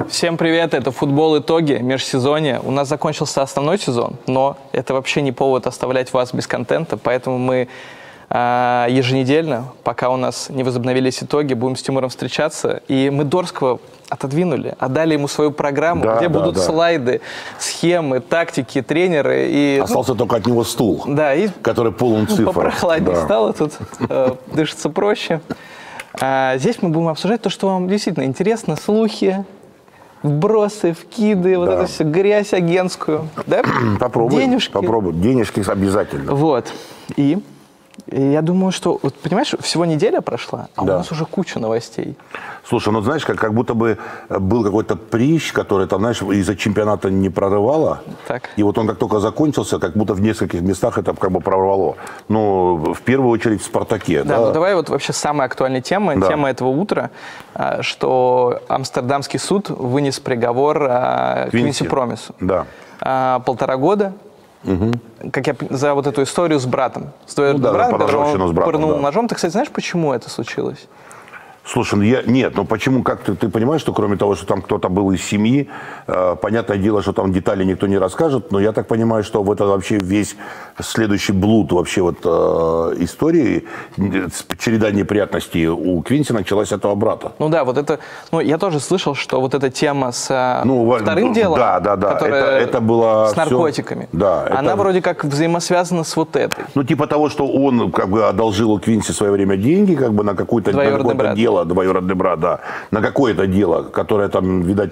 Всем привет, это «Футбол. Итоги. Межсезонье». У нас закончился основной сезон, но это вообще не повод оставлять вас без контента, поэтому мы еженедельно, пока у нас не возобновились итоги, будем с Тимуром встречаться. И мы Дорского отодвинули, отдали ему свою программу, где будут слайды, схемы, тактики, тренеры. И, остался только от него стул, который полон цифр. Попрохладнее стало, тут дышится проще. Здесь мы будем обсуждать то, что вам действительно интересно, слухи, вбросы, вкиды, вот это все, грязь агентскую. Да? Попробуем. Денежки обязательно. Вот. И я думаю, что, вот, понимаешь, всего неделя прошла, а у нас уже куча новостей. Слушай, ну знаешь, как будто бы был какой-то прищ, который там, знаешь, из-за чемпионата не прорывало. Так. И вот он как только закончился, как будто в нескольких местах это как бы прорвало. Ну, в первую очередь в «Спартаке». Да, ну давай вот вообще самая актуальная тема, тема этого утра, что Амстердамский суд вынес приговор Квинси Промису. Да. 1,5 года. Как я за вот эту историю с братом. С двоюродным братом, который пырнул ножом. Ты, кстати, знаешь, почему это случилось? Слушай, нет, ну почему, как ты понимаешь, что кроме того, что там кто-то был из семьи, понятное дело, что там детали никто не расскажет, но я так понимаю, что в это вообще весь следующий блуд вообще вот истории, череда неприятностей у Квинси началась от этого брата. Ну да, вот это, ну я тоже слышал, что вот эта тема с вторым делом, это было с наркотиками, она вроде как взаимосвязана с вот этой. Ну типа того, что он как бы одолжил у Квинси в свое время деньги, как бы на какое-то дело, двоюродный брат, на какое-то дело, которое там, видать,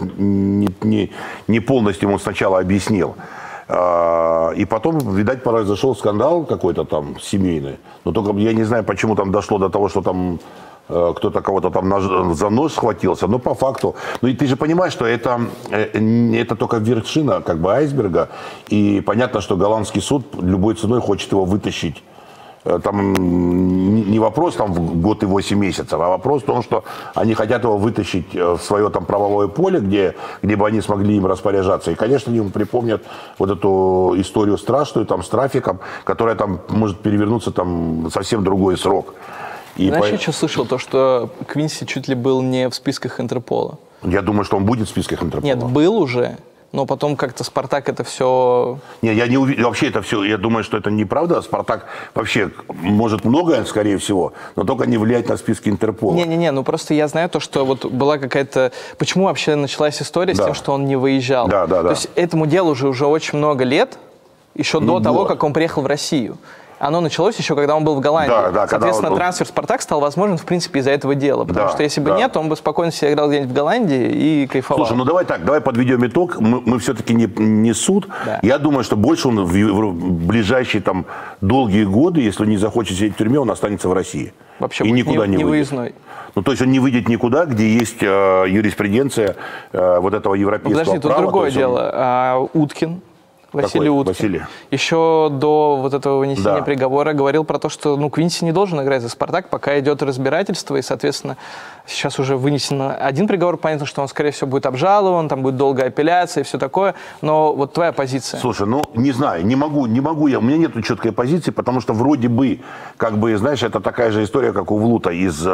не полностью ему сначала объяснил. И потом, видать, произошел скандал какой-то там семейный. Но только я не знаю, почему там дошло до того, что там кто-то кого-то там за нос схватился. Но по факту, ну и ты же понимаешь, что это только вершина как бы айсберга. И понятно, что голландский суд любой ценой хочет его вытащить. Там не вопрос там в год и 8 месяцев, а вопрос в том, что они хотят его вытащить в свое там правовое поле, где бы они смогли им распоряжаться. И, конечно, они ему припомнят вот эту историю страшную там с трафиком, которая там может перевернуться там совсем другой срок. И знаешь, я что слышал? То, что Квинси чуть ли был не в списках Интерпола. Я думаю, что он будет в списках Интерпола. Нет, был уже. Но потом как-то «Спартак» это все... Не, я не уверен. Вообще это все, я думаю, что это неправда. «Спартак» вообще может многое, скорее всего, но только не влиять на списки Интерпола. Не-не-не, ну просто я знаю то, что вот была какая-то... Почему вообще началась история с тем, что он не выезжал? То есть этому делу уже очень много лет, еще до того, как он приехал в Россию. Оно началось еще, когда он был в Голландии. Соответственно, трансфер в «Спартак» стал возможен, в принципе, из-за этого дела. Потому что если бы нет, он бы спокойно себе играл где-нибудь в Голландии и кайфовал. Слушай, ну давай так, давай подведем итог. Мы все-таки не суд. Я думаю, что больше он в ближайшие там долгие годы, если он не захочет сидеть в тюрьме, он останется в России. Вообще и никуда не выездной. Ну, то есть он не выйдет никуда, где есть юриспруденция вот этого европейского права. Подожди, тут другое дело. Уткин. Василий Уткин. Еще до вот этого вынесения приговора говорил про то, что Квинси не должен играть за «Спартак», пока идет разбирательство, и, соответственно, сейчас уже вынесен один приговор, понятно, что он, скорее всего, будет обжалован, там будет долгая апелляция и все такое, но вот твоя позиция. Слушай, ну, не знаю, не могу я, у меня нет четкой позиции, потому что вроде бы, как бы, знаешь, это такая же история, как у Влута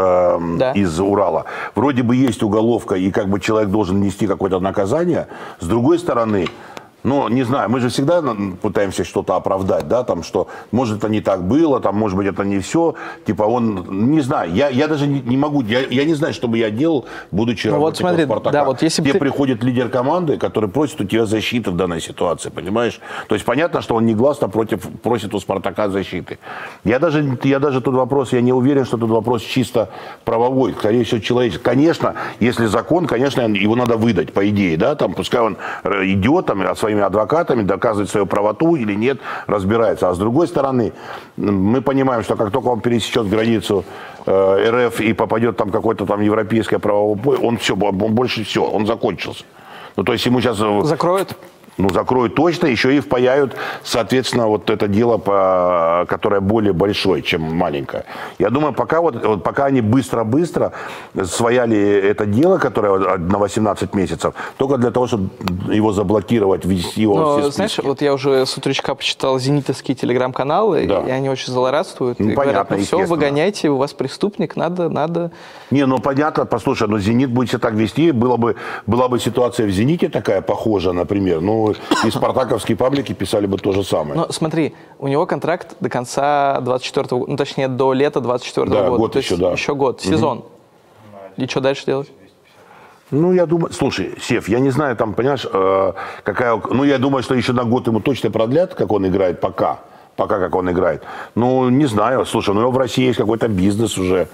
из Урала. Вроде бы есть уголовка, и как бы человек должен нести какое-то наказание, с другой стороны... Ну, не знаю, мы же всегда пытаемся что-то оправдать, да, там, что, может, это не так было, там, может быть, это не все, типа, он, не знаю, я даже не могу, я не знаю, что бы я делал, будучи работником «Спартака». Да, вот если тебе приходит лидер команды, который просит у тебя защиты в данной ситуации, понимаешь? То есть, понятно, что он негласно просит у «Спартака» защиты. Я даже тут вопрос, я не уверен, что тут вопрос чисто правовой, скорее всего, человеческий. Конечно, если закон, конечно, его надо выдать, по идее, да, там, пускай он идет, там, от своих адвокатами, доказывает свою правоту или нет, разбирается. А с другой стороны, мы понимаем, что как только он пересечет границу РФ и попадет там какое-то там европейское правовое поле, он больше все, он закончился. Ну, то есть ему сейчас... Закроют? Ну, закроют точно, еще и впаяют, соответственно, вот это дело, которое более большое, чем маленькое. Я думаю, пока они быстро-быстро свояли это дело, которое на 18 месяцев, только для того, чтобы его заблокировать, ввести его в все списки. Знаешь, вот я уже с утречка почитал зенитовские телеграм-каналы, да. И они очень злорадствуют. Ну, и понятно, говорят, все, выгоняйте, у вас преступник, надо... Не, ну понятно, послушай, но «Зенит» будет себя так вести, была бы ситуация в «Зените» такая похожая, например, ну, и спартаковские паблики писали бы то же самое. Но смотри, у него контракт до конца 24-го года, ну, точнее, до лета 24-го года. Год еще, да. Еще год, сезон. И что дальше делать? Ну, я думаю, слушай, Сев, я не знаю, там, понимаешь, ну, я думаю, что еще на год ему точно продлят, как он играет, пока как он играет. Ну, не знаю, слушай, у него в России есть какой-то бизнес уже,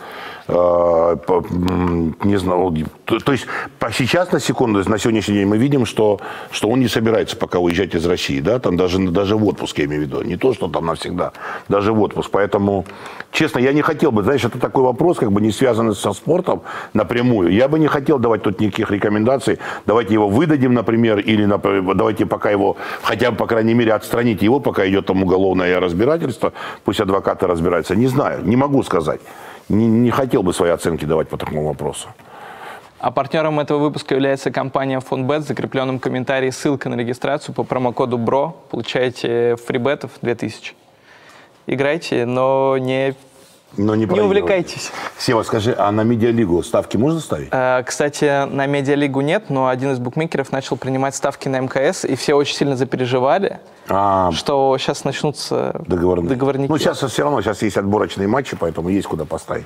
не знаю, то есть сейчас, на секунду, на сегодняшний день мы видим, что он не собирается пока уезжать из России, да, там даже в отпуск, я имею в виду, не то, что там навсегда, даже в отпуск, поэтому, честно, я не хотел бы, знаешь, это такой вопрос, как бы не связанный со спортом напрямую, я бы не хотел давать тут никаких рекомендаций, давайте его выдадим, например, или давайте пока его, хотя бы, по крайней мере, отстраните его, пока идет там уголовное разбирательство, пусть адвокаты разбираются, не знаю, не могу сказать. Не хотел бы свои оценки давать по такому вопросу. А партнером этого выпуска является компания Фонбет. В закрепленном комментарии ссылка на регистрацию по промокоду БРО. Получаете фрибетов 2000. Играйте, но не увлекайтесь. Сева, скажи, а на медиалигу ставки можно ставить? Кстати, на медиалигу нет, но один из букмекеров начал принимать ставки на МКС, и все очень сильно запереживали, что сейчас начнутся договорники. Ну, сейчас все равно, сейчас есть отборочные матчи, поэтому есть куда поставить.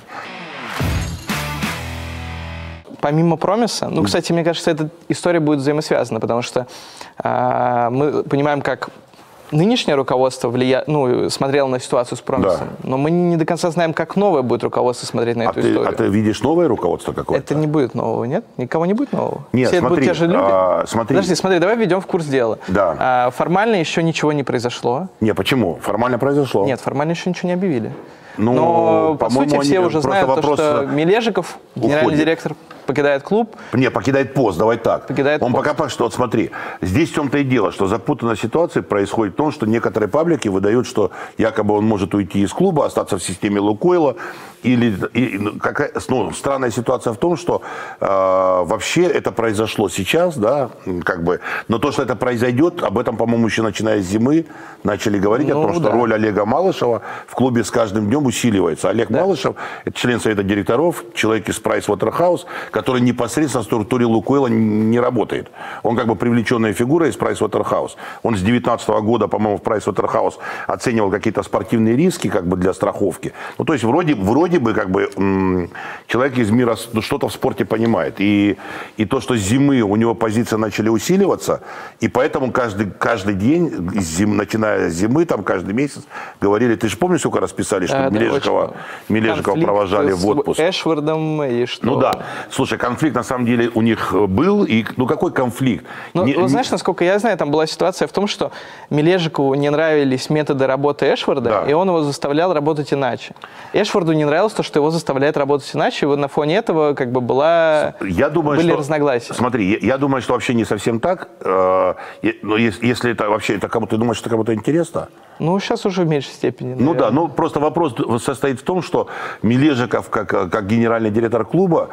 Помимо Промиса, ну, кстати, мне кажется, эта история будет взаимосвязана, потому что мы понимаем, как нынешнее руководство смотрело на ситуацию с Промисом, да. Но мы не до конца знаем, как новое будет руководство смотреть на эту историю. А ты видишь новое руководство какое-то? Это не будет нового, нет? Никого не будет нового? Нет, все смотри, будут те же люди? Смотри. Смотри, давай введем в курс дела. Да. Формально еще ничего не произошло. Не, почему? Формально произошло. Нет, формально еще ничего не объявили. Ну, но, по сути, все уже знают, что Мележиков, генеральный директор, покидает клуб. Не, покидает пост, давай так. Он пока что, вот смотри, здесь в том-то и дело, что запутанная ситуация происходит в том, что некоторые паблики выдают, что якобы он может уйти из клуба, остаться в системе Лукойла. Странная ситуация в том, что вообще это произошло сейчас, да, как бы, но то, что это произойдет, об этом, по-моему, еще начиная с зимы начали говорить, о том, что роль Олега Малышева в клубе с каждым днем усиливается. Олег Малышев, это член совета директоров, человек из PricewaterhouseCoopers, который непосредственно в структуре Лукойла не работает. Он как бы привлеченная фигура из PricewaterhouseCoopers. Он с 2019 года, по-моему, в PricewaterhouseCoopers оценивал какие-то спортивные риски как бы для страховки. Ну, то есть вроде бы как бы человек из мира что-то в спорте понимает. И то, что с зимы у него позиции начали усиливаться, и поэтому каждый день, начиная с зимы, там каждый месяц, говорили, ты же помнишь, сколько раз писали, что Мележикова провожали в отпуск? С Эшвардом и что? Ну да. Слушай, конфликт на самом деле у них был. И, ну какой конфликт? Знаешь, насколько я знаю, там была ситуация в том, что Мележикову не нравились методы работы Эшварда, да. И он его заставлял работать иначе. Эшварду не нравилось то, что его заставляет работать иначе. И на фоне этого как бы были разногласия. Смотри, я думаю, что вообще не совсем так. Но если это вообще, ты думаешь, что кому-то интересно? Ну, сейчас уже в меньшей степени. Наверное. Ну да, но просто вопрос состоит в том, что Мележиков, как генеральный директор клуба,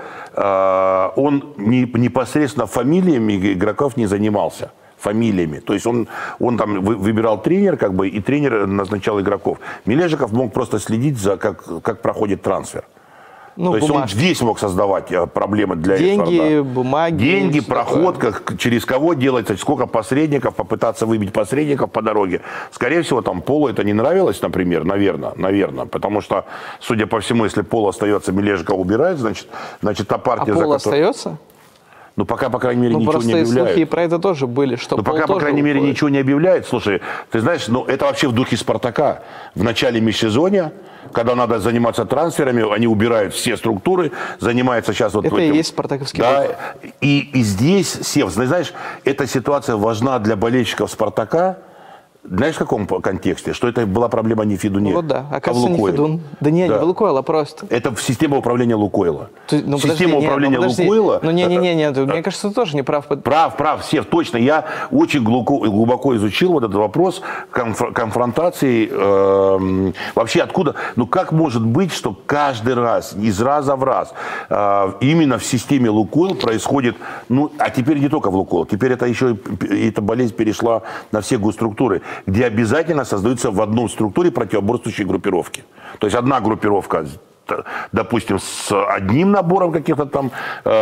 он непосредственно фамилиями игроков не занимался. Фамилиями. То есть он там выбирал тренер, как бы, и тренер назначал игроков. Мележиков мог просто следить за, как проходит трансфер. То есть он здесь мог создавать проблемы для деньги, бумаги. Деньги, проход, через кого делается, сколько посредников, попытаться выбить посредников по дороге. Скорее всего, там Полу это не нравилось, например, наверное. Потому что, судя по всему, если Пол остается, Мележиков убирает, значит та партия... А Пол остается? Ну, пока, по крайней мере, ничего не объявляют. Слухи про это тоже были, что Пол пока, по крайней мере, ничего не объявляют. Слушай, ты знаешь, это вообще в духе Спартака. В начале межсезонья, когда надо заниматься трансферами, они убирают все структуры, занимаются сейчас вот это этим. И есть спартаковский да, и здесь, Сев, знаешь, эта ситуация важна для болельщиков Спартака, Знаешь, в каком контексте? Что это была проблема не в Федуне, вот да. а в Лукойле. Не Федун. Да не, да. не в Лукойл, а просто. Это система управления Лукойла. Ну, система управления Лукойла... Ну, не, мне кажется, ты тоже не прав. Прав, Сев, точно. Я очень глубоко изучил вот этот вопрос конфронтации. Вообще откуда... Ну, как может быть, что каждый раз, из раза в раз, именно в системе Лукойл происходит... Ну, а теперь не только в Лукойл. Теперь это еще... Эта болезнь перешла на все госструктуры, где обязательно создаются в одной структуре противоборствующие группировки. То есть одна группировка, допустим, с одним набором каких-то там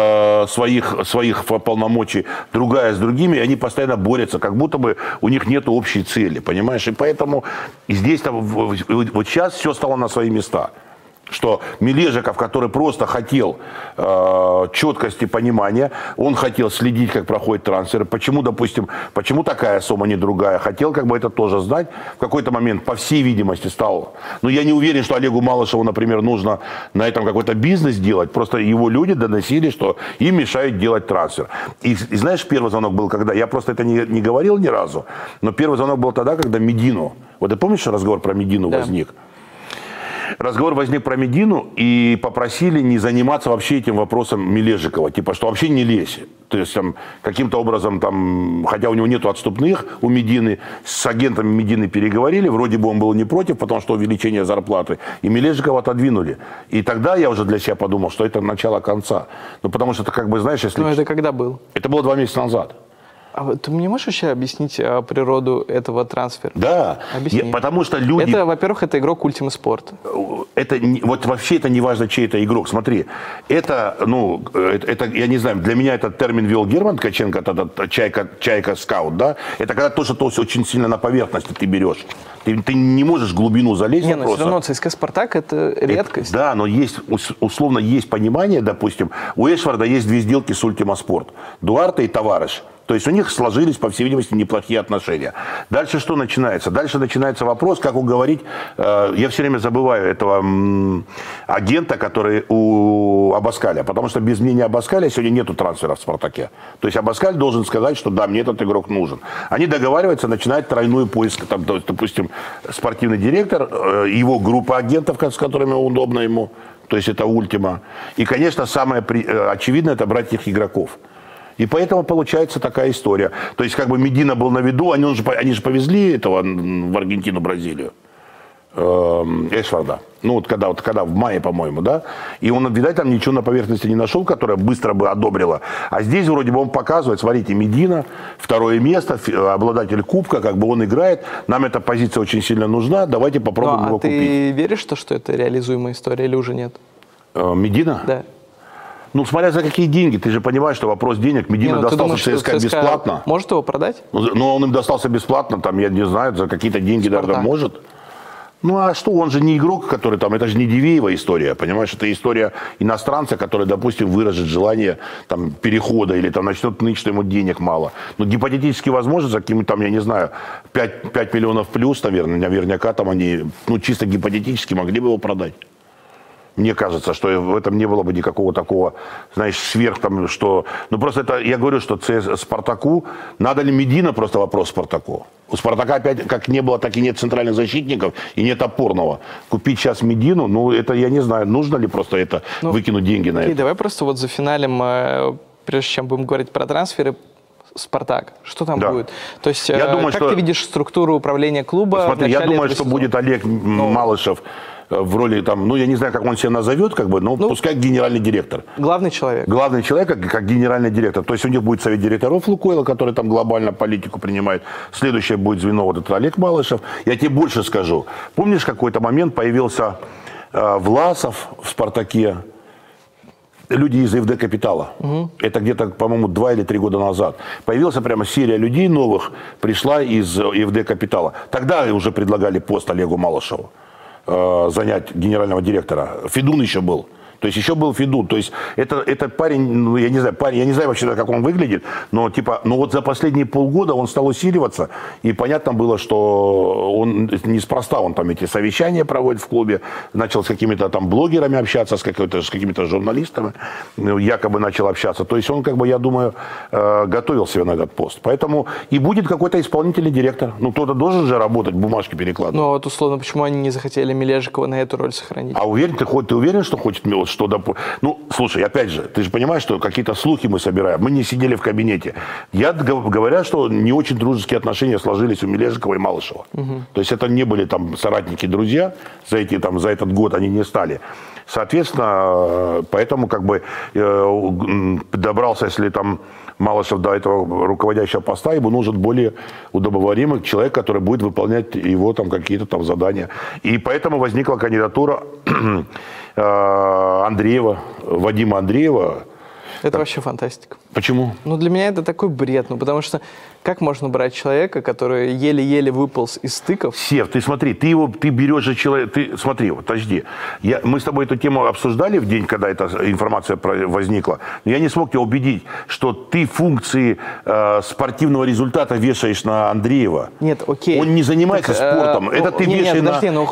своих полномочий, другая с другими, и они постоянно борются, как будто бы у них нет общей цели, понимаешь? И поэтому здесь вот сейчас все стало на свои места. Что Мележиков, который просто хотел четкости понимания, он хотел следить, как проходят трансферы, почему, допустим, почему такая сумма, не другая, хотел как бы это тоже знать, в какой-то момент, по всей видимости, стал. Но я не уверен, что Олегу Малышеву, например, нужно на этом какой-то бизнес делать, просто его люди доносили, что им мешают делать трансфер. И знаешь, первый звонок был когда, я просто это не говорил ни разу, но первый звонок был тогда, когда Медину, вот ты помнишь, разговор про Медину возник? Разговор возник про Медину, и попросили не заниматься вообще этим вопросом Мележикова. Типа, что вообще не лезь. То есть, там, каким-то образом, там, хотя у него нету отступных, у Медины, с агентами Медины переговорили, вроде бы он был не против, потому что увеличение зарплаты, и Мележикова отодвинули. И тогда я уже для себя подумал, что это начало конца. Ну, потому что это, как бы, знаешь, если... Ну, это когда был? Это было 2 месяца назад. А ты мне можешь вообще объяснить природу этого трансфера? Да, потому что люди... Это, во-первых, это игрок Ultima Sport. Вот вообще это не важно, чей это игрок. Смотри, это, ну, это, я не знаю, для меня этот термин ввел Герман Ткаченко, этот чайка-скаут, да? Это когда то, что очень сильно на поверхности ты берешь. Ты не можешь в глубину залезть. Не, но все равно ЦСКА «Спартак» — это редкость. Да, но есть, условно, есть понимание, допустим, у Эшварда есть 2 сделки с Ultima Sport. Дуарте и Товарищ. То есть у них сложились, по всей видимости, неплохие отношения. Дальше что начинается? Дальше начинается вопрос, как уговорить... Я все время забываю этого агента, который у Абаскаля. Потому что без мнения Абаскаля сегодня нету трансфера в «Спартаке». То есть Абаскаль должен сказать, что да, мне этот игрок нужен. Они договариваются, начинают тройной поиск. Там, допустим, спортивный директор, его группа агентов, с которыми удобно ему. То есть это Ультима. И, конечно, самое очевидное — это брать их игроков. И поэтому получается такая история. То есть, как бы Медина был на виду, они же повезли этого в Аргентину, Бразилию, Эшварда. Ну, вот когда в мае, по-моему, да. И он, видать, там ничего на поверхности не нашел, которое быстро бы одобрило. А здесь вроде бы он показывает, смотрите, Медина, 2-е место, обладатель кубка, как бы он играет. Нам эта позиция очень сильно нужна, давайте попробуем его купить. Ты веришь, что это реализуемая история или уже нет? Медина? Да. Ну, смотря за какие деньги. Ты же понимаешь, что вопрос денег. Медина достался ЦСКА бесплатно. Может его продать? Но он им достался бесплатно, там, я не знаю, за какие-то деньги, наверное, может. Ну, а что, он же не игрок, который там, это же не Дивеева история, понимаешь? Это история иностранца, который, допустим, выражет желание там перехода или там начнет ныть, что ему денег мало. Ну, гипотетически возможно, за какими-то там, я не знаю, 5 миллионов плюс, наверняка там они, ну, чисто гипотетически могли бы его продать. Мне кажется, что в этом не было бы никакого такого, знаешь, сверх там, что... Ну, просто это, я говорю, что Спартаку... Надо ли Медина, просто вопрос Спартаку. У Спартака опять, как не было, так и нет центральных защитников, и нет опорного. Купить сейчас Медину, ну, это, я не знаю, нужно ли просто это, выкинуть деньги на это. Давай просто вот за финалем, прежде чем будем говорить про трансферы, Спартак, что там будет? То есть, я думаю, как ты видишь структуру управления клуба? Смотри, я думаю, что будет Олег Малышев в роли, там, ну, я не знаю, как он себя назовет, как бы, но пускай генеральный директор. Главный человек. Главный человек, как генеральный директор. То есть у них будет совет директоров Лукойла, который там глобально политику принимает. Следующее будет звено, вот это Олег Малышев. Я тебе больше скажу. Помнишь, какой-то момент появился Власов в «Спартаке»? Люди из ИФД Капитала. Это где-то, по-моему, 2 или 3 года назад. Появилась прямо серия людей новых, пришла из ИФД Капитала. Тогда уже предлагали пост Олегу Малышеву занять генерального директора. Федун еще был. То есть еще был Федун. То есть это парень, ну, я не знаю, вообще, как он выглядит, но типа, но вот за последние полгода он стал усиливаться, и понятно было, что он неспроста, он там эти совещания проводит в клубе, начал с какими-то там блогерами общаться, с какими-то журналистами, якобы начал общаться. То есть он, как бы, я думаю, готовил себя на этот пост. Поэтому и будет какой-то исполнительный директор. Ну, кто-то должен же работать, бумажки перекладывать. Ну, а вот условно, почему они не захотели Мележикова на эту роль сохранить? А ты уверен, что хочет Милош? Ну, слушай, опять же, ты же понимаешь, что какие-то слухи мы собираем. Мы не сидели в кабинете. Говорят, что не очень дружеские отношения сложились у Мележикова и Малышева. Угу. То есть это не были там соратники, друзья. За этот год они не стали. Соответственно, поэтому как бы добрался, если там Малышев до этого руководящего поста, ему нужен более удобоваримый человек, который будет выполнять его там какие-то там задания. И поэтому возникла кандидатура Андреева, Вадима Андреева. Это вообще фантастика. Почему? Ну, для меня это такой бред. Ну, потому что как можно брать человека, который еле-еле выполз из стыков? Сев, ты смотри, ты берешь же человека... Смотри, вот, подожди. Мы с тобой эту тему обсуждали в день, когда эта информация возникла. Но я не смог тебя убедить, что ты функции спортивного результата вешаешь на Андреева. Нет, окей. Он не занимается спортом. Это ты вешаешь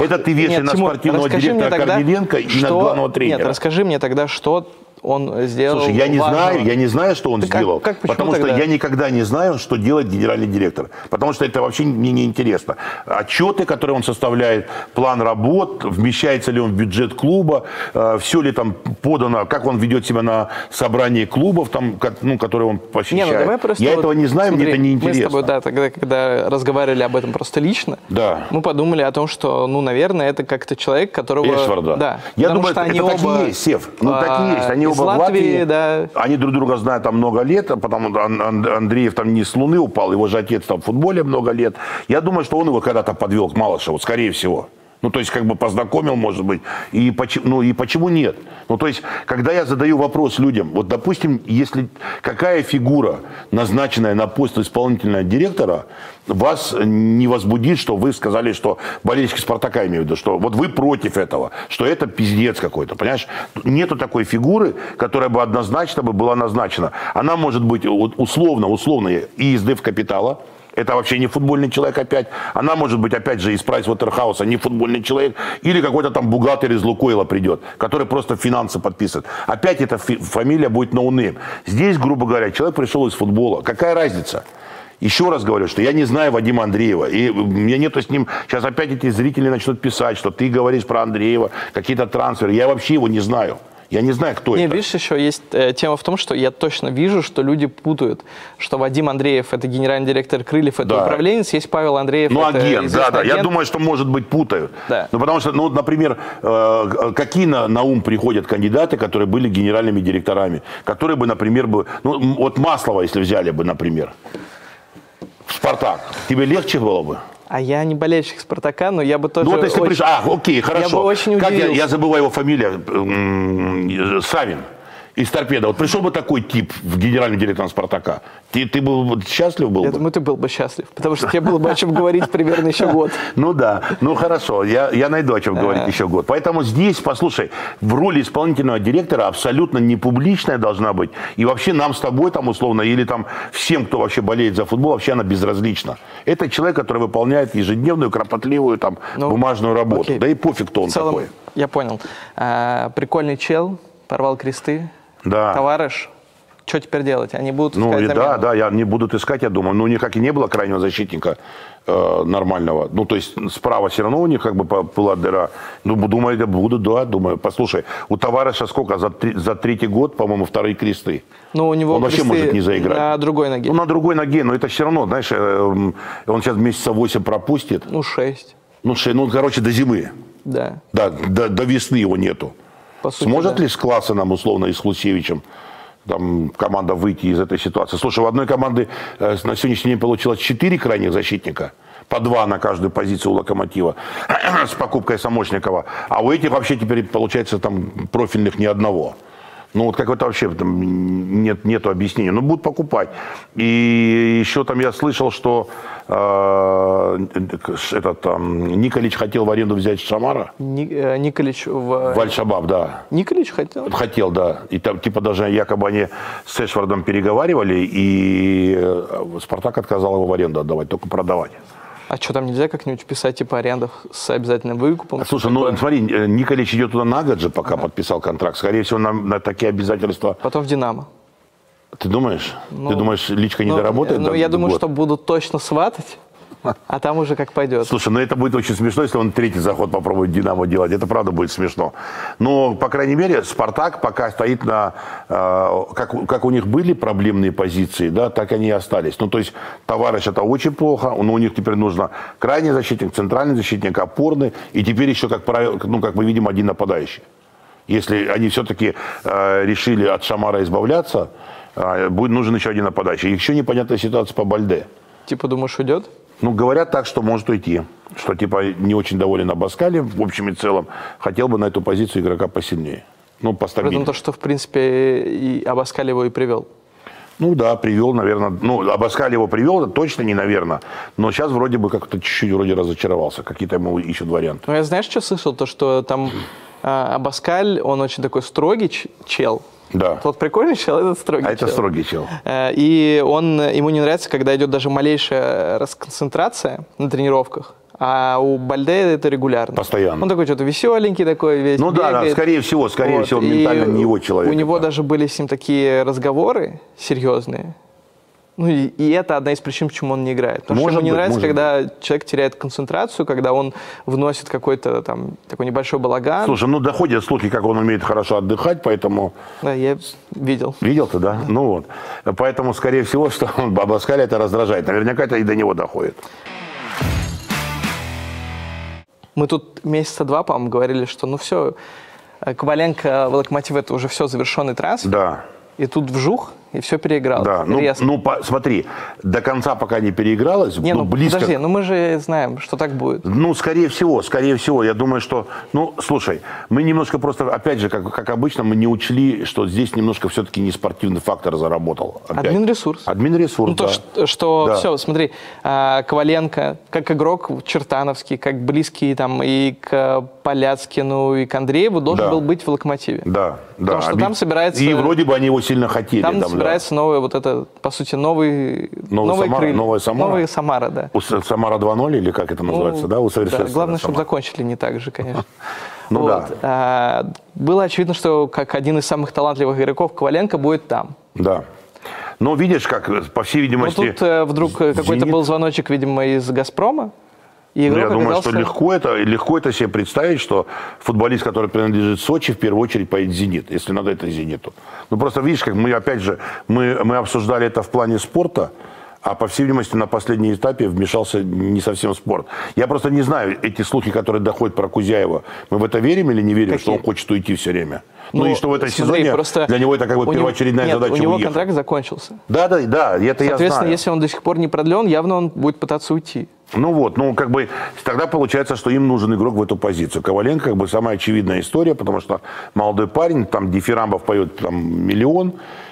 на спортивного директора Корниленко и на главного тренера. Нет, расскажи мне тогда, что он сделал. Слушай, я не знаю, что он сделал. Потому что я никогда не знаю, что делает генеральный директор. Потому что это вообще мне не интересно. Отчеты, которые он составляет, план работ, вмещается ли он в бюджет клуба, все ли там подано, как он ведет себя на собрании клубов, там, ну, которые он посещает. Я этого не знаю, мне это не интересно. Мы с тобой, да, тогда, когда разговаривали об этом просто лично, мы подумали о том, что, ну, наверное, это как-то человек, которого... Эшварда. Да. Я думаю, это так и есть, Сев. Ну, так и есть. Они оба в Латвии, да. Они друг друга знают там много лет, потому что Андреев там не с Луны упал, его же отец там в футболе много лет. Я думаю, что он его когда-то подвел к Малышеву, скорее всего. Ну, то есть, как бы познакомил, может быть. И почему нет? Ну, то есть, когда я задаю вопрос людям, вот, допустим, если какая фигура, назначенная на пост исполнительного директора, вас не возбудит, что вы сказали, что болельщики Спартака, имею в виду, что вот вы против этого, что это пиздец какой-то, понимаешь? Нету такой фигуры, которая бы однозначно была назначена. Она может быть условно и из Девкапитала. Это вообще не футбольный человек опять. Она может быть, опять же, из Прайсвотерхауса, не футбольный человек. Или какой-то там бухгалтер из Лукойла придет, который просто финансы подписывает. Опять эта фамилия будет ноунейм. Здесь, грубо говоря, человек пришел из футбола. Какая разница? Еще раз говорю, что я не знаю Вадима Андреева. И у меня нету с ним... Сейчас опять эти зрители начнут писать, что ты говоришь про Андреева, какие-то трансферы. Я вообще его не знаю. Я не знаю, кто это. Видишь, еще есть тема в том, что я точно вижу, что люди путают, что Вадим Андреев – это генеральный директор Крыльев, это управленец, есть Павел Андреев, это агент. Да. Я думаю, что, может быть, путают. Да. Ну, потому что, ну, например, какие на ум приходят кандидаты, которые были генеральными директорами, которые бы, например, ну, вот Маслова, если взяли бы, например, в «Спартак», тебе легче было бы? А я не болельщик Спартака, но я бы тоже... Ну вот если пришел... окей, хорошо. Я бы очень удивился. Я забываю его фамилию. Савин из «Торпедо». Вот пришел бы такой тип в генеральный директор «Спартака». Ты был счастлив? Я думаю, ты был бы счастлив. Потому что тебе было бы о чем говорить примерно еще год. Ну да. Ну хорошо. Я найду о чем говорить еще год. Поэтому здесь, послушай, в роли исполнительного директора абсолютно не публичная должна быть. И вообще нам с тобой там условно, или там всем, кто вообще болеет за футбол, вообще она безразлична. Это человек, который выполняет ежедневную, кропотливую там бумажную работу. Окей. Да и пофиг, кто он такой. Я понял. Прикольный чел, порвал кресты. Да. Товарищ, что теперь делать? Они будут искать замену? Они будут искать, я думаю. Ну, никак и не было крайнего защитника нормального. Ну, то есть, справа все равно у них как бы была дыра. Ну, думаю, будут, да, думаю. Послушай, у товарища сколько? За третий год, по-моему, 2 кресты. Ну, у него он вообще может не заиграть. На другой ноге. Ну, на другой ноге, но это все равно, знаешь, он сейчас месяца 8 пропустит. Ну, 6. Ну, короче, до зимы. Да. Да, до весны его нету. Сможет ли с Классеном, условно, и с Лусевичем там, команда выйти из этой ситуации? Слушай, в одной команде на сегодняшний день получилось 4 крайних защитника, по 2 на каждую позицию у «Локомотива» с покупкой Самошникова. А у этих вообще теперь получается там профильных ни одного. Ну, вот как это вообще, там нету объяснения. Ну, будут покупать. И еще там я слышал, что Николич хотел в аренду взять Шамара. Николич в... В Аль-Шабаб, да. Николич хотел? Хотел, да. И там, типа, даже якобы они с Эшвардом переговаривали, и Спартак отказал его в аренду отдавать, только продавать. А что, там нельзя как-нибудь писать, типа, арендах с обязательным выкупом? Слушай, ну смотри, Николич идет туда на год же, пока подписал контракт. Скорее всего, на такие обязательства... Потом в «Динамо». Ты думаешь? Ты думаешь, личка не доработает? Ну, я думаю, что будут точно сватать, а там уже как пойдет. Слушай, ну это будет очень смешно, если он третий заход попробует «Динамо» делать. Это правда будет смешно. Но, по крайней мере, «Спартак» пока стоит на... Как у них были проблемные позиции, да, так они и остались. Ну, то есть, товарищ это очень плохо, но у них теперь нужно крайний защитник, центральный защитник, опорный, и теперь еще, как правило, ну, как мы видим, один нападающий. Если они все-таки решили от Шамара избавляться, будет нужен еще один нападающий. Еще непонятная ситуация по Бальде. Типа, думаешь, уйдет? Ну, говорят так, что может уйти. Что, типа, не очень доволен Абаскали в общем и целом. Хотел бы на эту позицию игрока посильнее. Ну, постабильнее. При том, что, в принципе, и Абаскаль его и привел. Ну, да, привел, наверное. Ну, Абаскаль его привел, это точно не, наверное. Но сейчас вроде бы как-то чуть-чуть вроде разочаровался. Какие-то ему ищут варианты. Ну, я знаешь, что слышал? То, что там Абаскаль, он очень такой строгий чел. Да. Тот прикольный чел, этот строгий чел. Это строгий чел. И ему не нравится, когда идет даже малейшая расконцентрация на тренировках. А у Бальде это регулярно. Постоянно. Он такой что-то веселенький такой, весь ну бегает. Да, скорее всего, ментально не его человек. У него даже были с ним такие разговоры серьезные. Ну и это одна из причин, почему он не играет. Потому что ему не нравится, когда человек теряет концентрацию, когда он вносит какой-то там такой небольшой балаган. Слушай, ну доходят слухи, как он умеет хорошо отдыхать, поэтому... Да, я видел. Видел ты, да? Ну вот. Поэтому, скорее всего, что Абаскаля это раздражает. Наверняка это и до него доходит. Мы тут месяца два, по-моему, говорили, что ну все, Коваленко в «Локомотив» это уже все, завершенный трансфер. Да. И тут вжух, и все переигралось. Да, смотри, до конца пока не переигралось, не, но близко... Подожди, мы же знаем, что так будет. Ну, скорее всего, я думаю, что... Ну, слушай, мы немножко просто, опять же, как обычно, мы не учли, что здесь немножко все-таки не спортивный фактор заработал. Админресурс. Админресурс, ну, да. Что да. Все, смотри, Коваленко, как игрок чертановский, как близкий там и к Поляцкину, и к Андрееву, должен был быть в «Локомотиве». Да, Потому что там собирается... И вроде бы они его сильно хотели. Там собирается новая вот это, по сути, новые крылья. Новая Самара. Новая Самара, да. Самара 2.0 или как это называется, да? Да, главное, чтобы закончили не так же, конечно. Ну да. Было очевидно, что как один из самых талантливых игроков Коваленко будет там. Да. Но видишь, как, по всей видимости... Но тут вдруг какой-то был звоночек, видимо, из «Газпрома». Я думаю, что легко это себе представить, что футболист, который принадлежит Сочи, в первую очередь поедет в «Зенит», если надо это «Зениту». Ну просто видишь, как мы, опять же, мы обсуждали это в плане спорта, а по всей видимости на последнем этапе вмешался не совсем спорт. Я просто не знаю, эти слухи, которые доходят про Кузяева, мы в это верим или не верим, что он хочет уйти все время? Ну и что в этом сезоне для него это как бы первоочередная задача уехать. У него контракт закончился. Да, это я знаю. Соответственно, если он до сих пор не продлен, явно он будет пытаться уйти. Ну вот, как бы тогда получается, что им нужен игрок в эту позицию. Коваленко как бы самая очевидная история, потому что молодой парень, там Дифирамбов поет там миллион,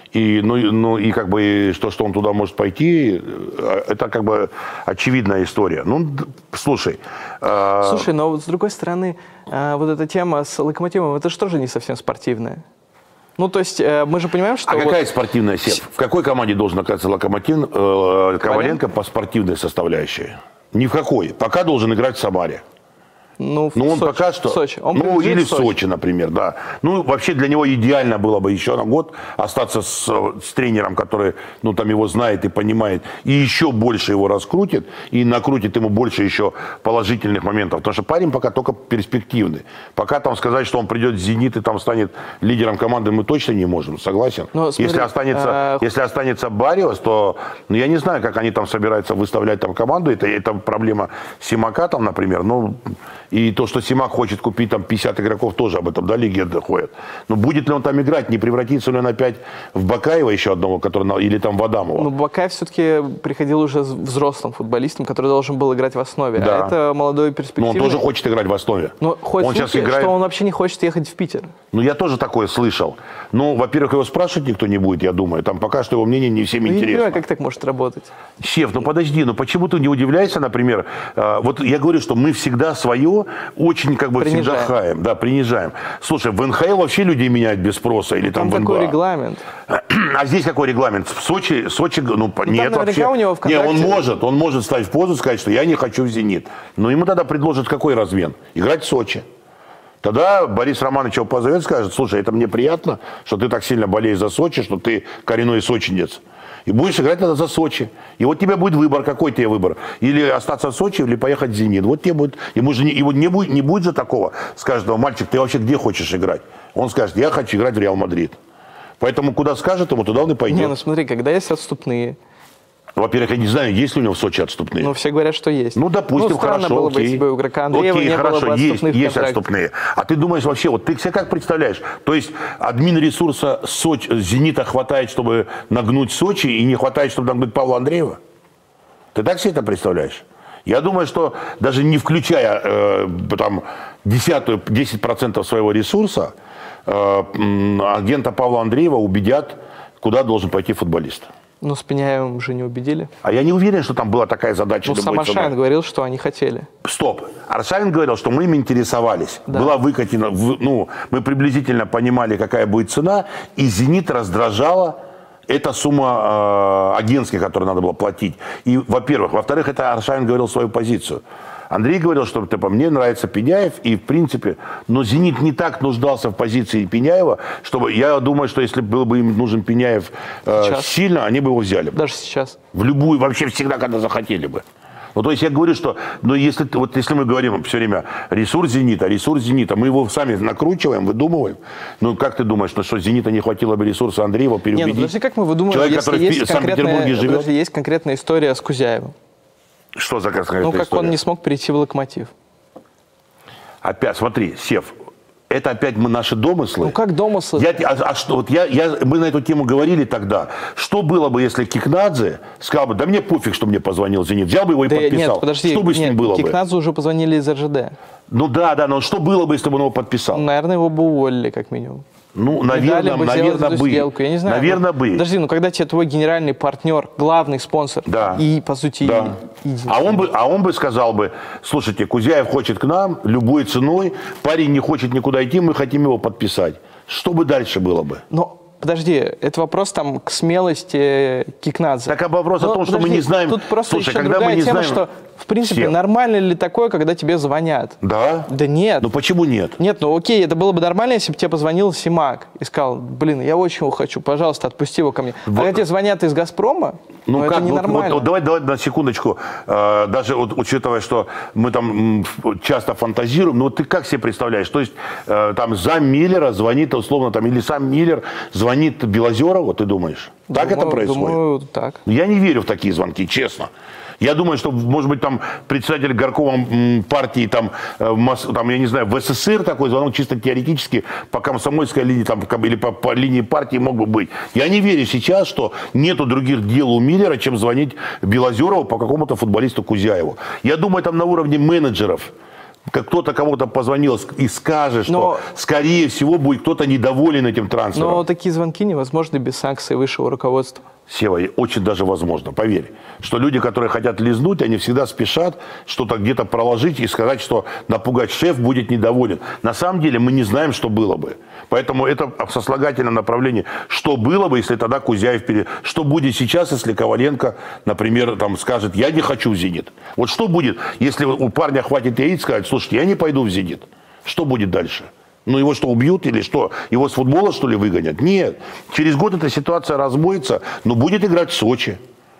и как бы что он туда может пойти, это как бы очевидная история. Ну, слушай. Слушай, но с другой стороны, вот эта тема с «Локомотивом», это же тоже не совсем спортивная. Ну, то есть, мы же понимаем, что... А какая спортивная сеть? В какой команде должен оказаться «Локомотив» Коваленко по спортивной составляющей? Ни в какой. Пока должен играть в «Самаре». Ну, он Сочи, пока что... В Сочи. или в Сочи, например, да. Ну, вообще для него идеально было бы еще на год остаться с тренером, который, там его знает и понимает, и еще больше его раскрутит, и накрутит ему больше еще положительных моментов. Потому что парень пока только перспективный. Пока там сказать, что он придет в «Зенит» и там станет лидером команды, мы точно не можем, согласен? Но, смотри, если останется Барриос, то я не знаю, как они там собираются выставлять там команду. Это проблема Симака там, например, И то, что Симак хочет купить там 50 игроков, тоже об этом, да, легенды ходят. Но будет ли он там играть, не превратится ли он опять в Бакаева еще одного, который, или там в Адамова? Ну, Бакаев все-таки приходил уже взрослым футболистом, который должен был играть в основе. Да. А это молодой перспективный. Но он тоже хочет играть в основе. Но ходит он слухи, сейчас играет... что он вообще не хочет ехать в Питер. Ну, я тоже такое слышал. Ну, во-первых, его спрашивать никто не будет, я думаю. Там пока что его мнение не всем интересно. Я не понимаю, как так может работать. Сев, ну подожди, ну почему ты не удивляешься, например, вот я говорю, что мы всегда свое очень как бы принижаем. Всегда хаем, да, принижаем. Слушай, в НХЛ вообще людей меняют без спроса или там в НБА. Такой регламент. А здесь какой регламент? В Сочи, ну нет вообще. У него в контракте... Не, он может ставить в позу, сказать, что я не хочу в «Зенит». Но ему тогда предложат какой размен? Играть в Сочи. Тогда Борис Романович его позовет и скажет: слушай, это мне приятно, что ты так сильно болеешь за Сочи, что ты коренной сочинец. И будешь играть тогда за Сочи. И вот тебе будет выбор. Какой тебе выбор? Или остаться в Сочи, или поехать в «Зенит». Вот тебе будет. Ему же не будет же такого. Скажет: мальчик, ты вообще где хочешь играть? Он скажет: я хочу играть в Реал Мадрид. Поэтому куда скажет ему, туда он и пойдет. Не, ну смотри, когда есть отступные. Во-первых, я не знаю, есть ли у него в Сочи отступные. Ну, все говорят, что есть. Ну, допустим, хорошо, было бы, окей. если бы у игрока Андреева не хорошо, было бы отступных есть отступные. А ты думаешь вообще, вот ты себе как представляешь? То есть админ ресурса «Зенита» хватает, чтобы нагнуть Сочи, и не хватает, чтобы нагнуть Павла Андреева? Ты так себе это представляешь? Я думаю, что даже не включая там 10% своего ресурса, агента Павла Андреева убедят, куда должен пойти футболист. Ну, с Пеняевым уже не убедили. А я не уверен, что там была такая задача. Ну, сам Аршавин говорил, что они хотели. Стоп. Аршавин говорил, что мы им интересовались. Да. Была выкатена, ну, мы приблизительно понимали, какая будет цена, и «Зенит» раздражала эта сумма агентская, которую надо было платить. И, во-первых. Во-вторых, это Аршавин говорил свою позицию. Андрей говорил, что типа, мне нравится Пеняев, и в принципе, но «Зенит» не так нуждался в позиции Пеняева, чтобы, я думаю, что если был бы им нужен Пеняев сильно, они бы его взяли. Даже сейчас. В любую, вообще всегда, когда захотели бы. Ну, то есть я говорю, что, но если мы говорим все время ресурс «Зенита», мы его сами накручиваем, выдумываем. Ну, как ты думаешь, что «Зенита» не хватило бы ресурса Андреева переубедить? Нет, ну, подожди, как мы выдумываем, человек, если который есть в Санкт-Петербурге живет? Подожди, есть конкретная история с Кузяевым. Что за конкретная история? Ну, как он не смог перейти в «Локомотив». Опять, смотри, Сев, это опять наши домыслы. Ну, как домыслы? Мы на эту тему говорили тогда. Что было бы, если Кикнадзе сказал бы: да мне пофиг, что мне позвонил «Зенит». Взял бы его и подписал. Нет, подожди, что бы с ним было Кикнадзе уже позвонили из РЖД. Ну да, но что было бы, если бы он его подписал? Наверное, его бы уволили, как минимум. Ну, наверное, бы. Сделку. Я не знаю. Наверное, бы. Подожди, когда тебе твой генеральный партнер, главный спонсор, да. И, по сути, да. А он бы сказал бы: слушайте, Кузяев хочет к нам любой ценой, парень не хочет никуда идти, мы хотим его подписать. Что бы дальше было бы? Но, подожди, это вопрос там к смелости Кикнадзе. Так, а вопрос о том, что мы не знаем... Тут просто Слушай, еще когда другая мы не тема, знаем... что, в принципе, нормально ли такое, когда тебе звонят? Да? Да нет. Ну почему нет? Нет, ну окей, это было бы нормально, если бы тебе позвонил Симак и сказал: блин, я очень его хочу, пожалуйста, отпусти его ко мне. Вот. А когда тебе звонят из «Газпрома», ну это ненормально. Давай на секундочку, даже учитывая, что мы там часто фантазируем, но ты как себе представляешь? То есть там зам Миллера звонит, условно, там, или сам Миллер звонит Белозерову, ты думаешь? Так это происходит? Думаю, так. Я не верю в такие звонки, честно. Я думаю, что, может быть, там председатель горкома партии, там, я не знаю, в СССР такой звонок чисто теоретически по комсомольской линии там, или по линии партии мог бы быть. Я не верю сейчас, что нету других дел у Миллера, чем звонить Белозерову по какому-то футболисту Кузяеву. Я думаю, там на уровне менеджеров. Как кто-то кому-то позвонил и скажет, что, скорее всего, будет кто-то недоволен этим трансфером. Но такие звонки невозможны без санкций высшего руководства. Сева, очень даже возможно, поверь, что люди, которые хотят лизнуть, они всегда спешат что-то где-то проложить и сказать, что напугать шеф будет недоволен. На самом деле мы не знаем, что было бы. Поэтому это в сослагательном направлении. Что было бы, если тогда Кузяев... Что будет сейчас, если Коваленко, например, там, скажет: я не хочу в «Зенит». Вот что будет, если у парня хватит яиц сказать: слушайте, я не пойду в «Зенит». Что будет дальше? Ну, его что, убьют или что? Его с футбола, что ли, выгонят? Нет. Через год эта ситуация размоется, но будет играть в Сочи.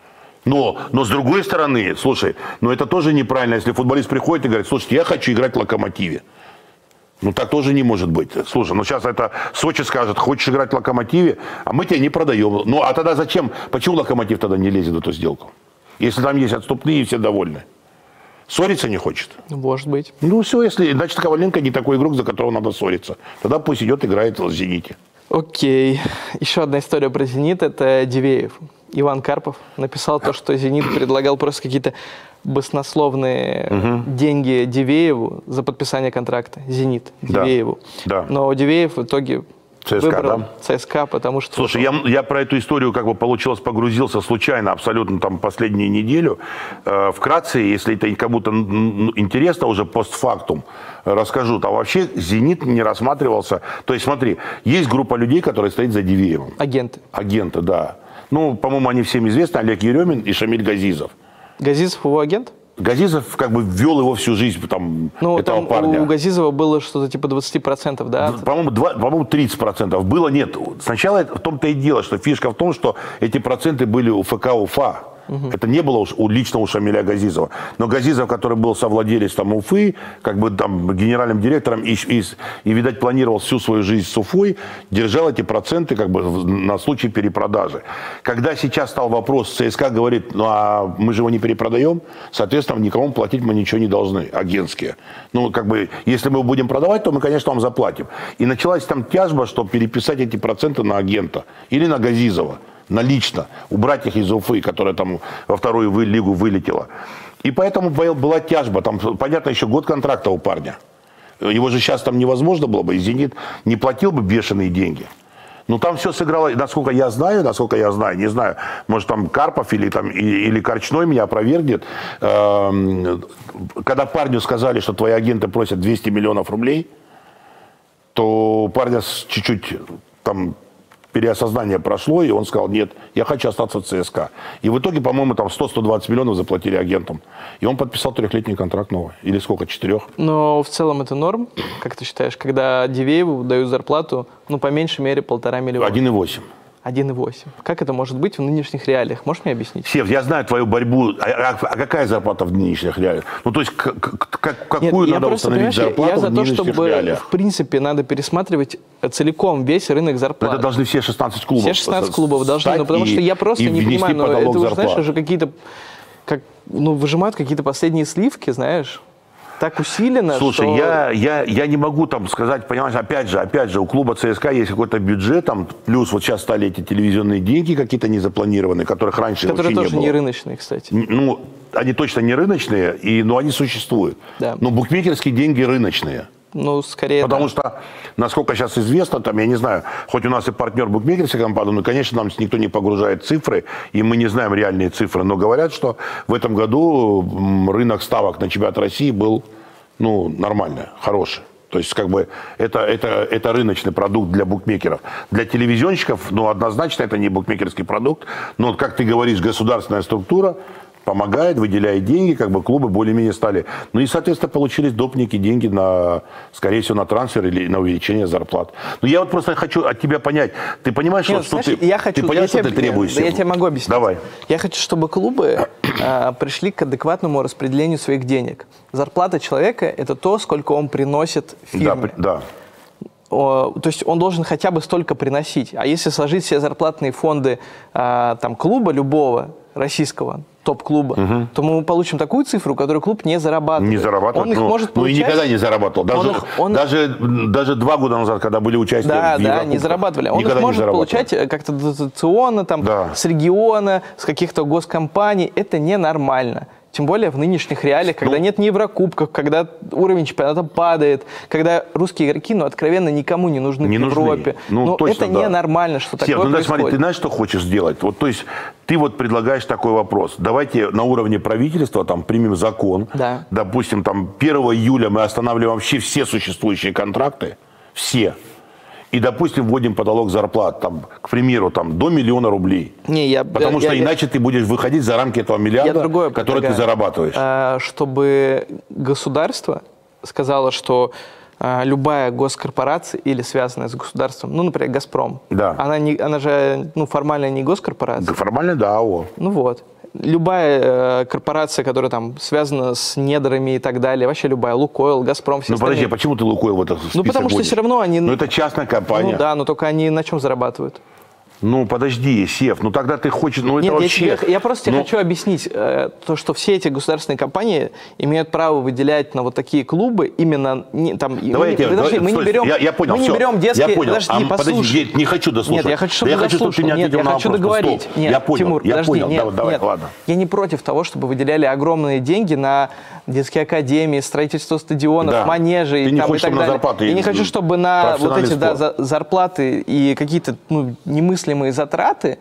Но с другой стороны, слушай, это тоже неправильно, если футболист приходит и говорит: слушайте, я хочу играть в «Локомотиве». Ну, так тоже не может быть. Слушай, сейчас это Сочи скажет: хочешь играть в «Локомотиве», а мы тебя не продаем. Ну, а тогда зачем? Почему «Локомотив» тогда не лезет в эту сделку? Если там есть отступные и все довольны. Ссориться не хочет? Может быть. Ну все, если, значит, Коваленко не такой игрок, за которого надо ссориться. Тогда пусть идет, играет в «Зените». Окей. Еще одна история про «Зенит» – это Дивеев. Иван Карпов написал то, что «Зенит» предлагал просто какие-то баснословные деньги Дивееву за подписание контракта. «Зенит» Дивееву. Да. Но Дивеев в итоге выбрал ЦСКА, потому что... Слушай, я про эту историю, как бы получилось, погрузился случайно, абсолютно там последнюю неделю. Вкратце, если это кому-то интересно, уже постфактум расскажу. Там вообще «Зенит» не рассматривался. То есть смотри, есть группа людей, которые стоят за Дивеевым. Агенты. Агенты, да. Ну, по-моему, они всем известны. Олег Еремин и Шамиль Газизов. Газизов его агент? Газизов как бы ввел его всю жизнь, там, ну, этого там парня. У Газизова было что-то типа 20%, да? По-моему, 30%. Было, нет. Сначала в том-то и дело, что фишка в том, что эти проценты были у ФК Уфа. Это не было лично у Шамиля Газизова. Но Газизов, который был совладелец там Уфы, как бы там генеральным директором и, видать, планировал всю свою жизнь с Уфой, держал эти проценты как бы на случай перепродажи. Когда сейчас стал вопрос, ЦСКА говорит, ну а мы же его не перепродаем, соответственно, никому платить мы ничего не должны, агентские. Ну, как бы, если мы его будем продавать, то мы, конечно, вам заплатим. И началась там тяжба, чтобы переписать эти проценты на агента или на Газизова. Налично, убрать их из Уфы, которая там во вторую лигу вылетела. И поэтому была тяжба. Там, понятно, еще год контракта у парня. Его же сейчас там невозможно было бы, и «Зенит» не платил бы бешеные деньги. Но там все сыграло, насколько я знаю, не знаю, может там Карпов или Корчной меня опровергнет. Когда парню сказали, что твои агенты просят 200 миллионов рублей, то у парня чуть-чуть там... переосознание прошло, и он сказал, нет, я хочу остаться в ЦСКА. И в итоге, по-моему, там 100-120 миллионов заплатили агентам. И он подписал 3-летний контракт новый. Или сколько, 4? Но в целом это норм, как ты считаешь, когда Дивееву дают зарплату, ну, по меньшей мере, 1,5 миллиона? 1,8. 1,8. Как это может быть в нынешних реалиях? Можешь мне объяснить? Сев, я знаю твою борьбу. А какая зарплата в нынешних реалиях? Ну, то есть, какую надо установить зарплату в нынешних реалиях? В принципе, надо пересматривать целиком весь рынок зарплат. Это должны все 16 клубов. Все 16 клубов должны, ну, потому что я просто не понимаю, но это уже, знаешь, уже какие-то, выжимают какие-то последние сливки, знаешь. Так усиленно, слушай, что... я не могу там сказать, понимаешь, опять же, у клуба ЦСКА есть какой-то бюджет, там, плюс вот сейчас стали эти телевизионные деньги какие-то незапланированные, которых раньше вообще не было. Которые тоже не рыночные, кстати. Ну, они точно не рыночные, но они существуют. Да. Но букмекерские деньги рыночные. Ну, скорее, потому что, насколько сейчас известно, там, я не знаю, хоть у нас и партнер букмекерской компании, но, конечно, нам никто не погружает цифры, и мы не знаем реальные цифры, но говорят, что в этом году рынок ставок на чемпионат России был, ну, нормальный, хороший. То есть, как бы, это рыночный продукт для букмекеров. Для телевизионщиков, ну, однозначно, это не букмекерский продукт, но, как ты говоришь, государственная структура помогает, выделяет деньги, как бы клубы более-менее стали. Ну и, соответственно, получились допники деньги на, скорее всего, на трансфер или на увеличение зарплат. Но я вот просто хочу от тебя понять. Ты понимаешь, нет, что знаешь, ты понимаешь, что ты требуешь? Да, я тебе могу объяснить. Давай. Я хочу, чтобы клубы пришли к адекватному распределению своих денег. Зарплата человека – это то, сколько он приносит фирме. Да. То есть он должен хотя бы столько приносить. А если сложить все зарплатные фонды там, клуба любого, российского, топ-клуба, то мы получим такую цифру, которую клуб не зарабатывает. Не зарабатывает. Он их может получать... и никогда не зарабатывал. Даже 2 года назад, когда были участники в Еврокубках. Да, не зарабатывали. Он их может получать как-то дотационно, там, с региона, с каких-то госкомпаний. Это ненормально. Тем более в нынешних реалиях, когда нет ни Еврокубков, когда уровень чемпионата падает, когда русские игроки, откровенно, никому не нужны в Европе. Точно, это ненормально, что такое происходит. Смотри, ты знаешь, что хочешь сделать? Вот, то есть ты вот предлагаешь такой вопрос. Давайте на уровне правительства там примем закон. Да. Допустим, там 1 июля мы останавливаем вообще все существующие контракты. Все. И, допустим, вводим потолок зарплат, там, к примеру, там, до 1 миллиона рублей. Потому что иначе ты будешь выходить за рамки этого миллиарда, который ты зарабатываешь. Чтобы государство сказало, что любая госкорпорация или связанная с государством, например, «Газпром», она же формально не госкорпорация. Формально, да, АО. Любая корпорация, которая там связана с недрами и так далее, вообще любая, «Лукойл», «Газпром», все остальные. Подожди, почему ты «Лукойл» в этот список потому что вводишь? все равно они... это частная компания. но только они на чем зарабатывают? Ну, подожди, Сев, ну тогда ты хочешь... Ну, это Нет, вообще... я просто тебе хочу объяснить, то, что все эти государственные компании имеют право выделять на вот такие клубы именно... Там, подожди, мы не берем... Я понял, мы не берем детские... Я понял. Подожди, послушай. Я не хочу дослушать. Нет, я хочу, чтобы я хочу, чтобы ты не ответил на хочу вопрос. договорить. Стоп. Нет, я понял, Тимур, я подожди, понял. Нет, Давай, нет. ладно. Я не против того, чтобы выделяли огромные деньги на детские академии, строительство стадионов, манежей и так далее. Я не хочу, чтобы на вот эти зарплаты и какие-то немыслимые затраты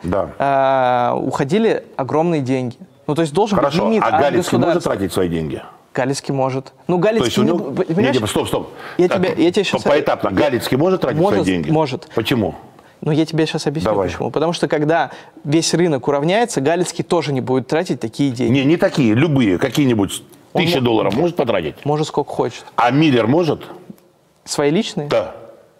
уходили огромные деньги. Ну, то есть должен быть лимит от Галицкий государства. может тратить свои деньги? Галицкий может. Ну, Галицкий... Нет, стоп. Я тебе сейчас... Поэтапно. Галицкий может тратить свои деньги? Может. Почему? Ну, я тебе сейчас объясню, почему. Потому что, когда весь рынок уравняется, Галицкий тоже не будет тратить такие деньги. Не такие, любые, какие-нибудь $1000 может потратить? Может, сколько хочет. А Миллер может? Свои личные? Да.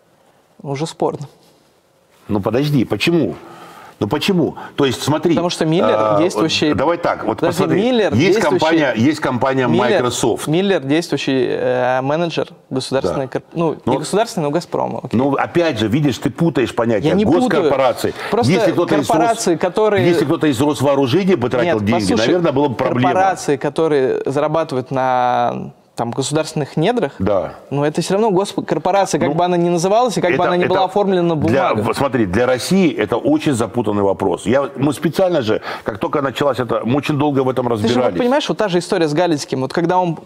Уже спорно. Ну, подожди, почему? Ну почему? То есть, смотри... Потому что Миллер действующий... Давай так, вот Подожди, посмотри. Миллер Есть компания Microsoft. Миллер действующий менеджер государственной... не государственной, но Газпрома. Окей. Ну, опять же, видишь, ты путаешь понятия. Я не госкорпорации. Путаю. Просто корпорации, которые... Если кто-то из Росвооружения бы тратил деньги, послушай, наверное, было бы проблема. Корпорации, которые зарабатывают на... государственных недрах, но это все равно госкорпорация, как бы она ни называлась, и как бы она ни была оформлена на бумагах. Смотри, для России это очень запутанный вопрос. Мы специально же, как только началось это, мы очень долго в этом разбирались. Ты же понимаешь, вот та же история с Галицким, вот когда он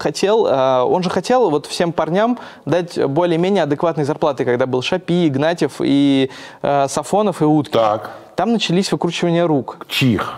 же хотел вот всем парням дать более-менее адекватные зарплаты, когда был Шапи, Игнатьев, и Сафонов, и Уткин. Так. Там начались выкручивания рук. Чьих?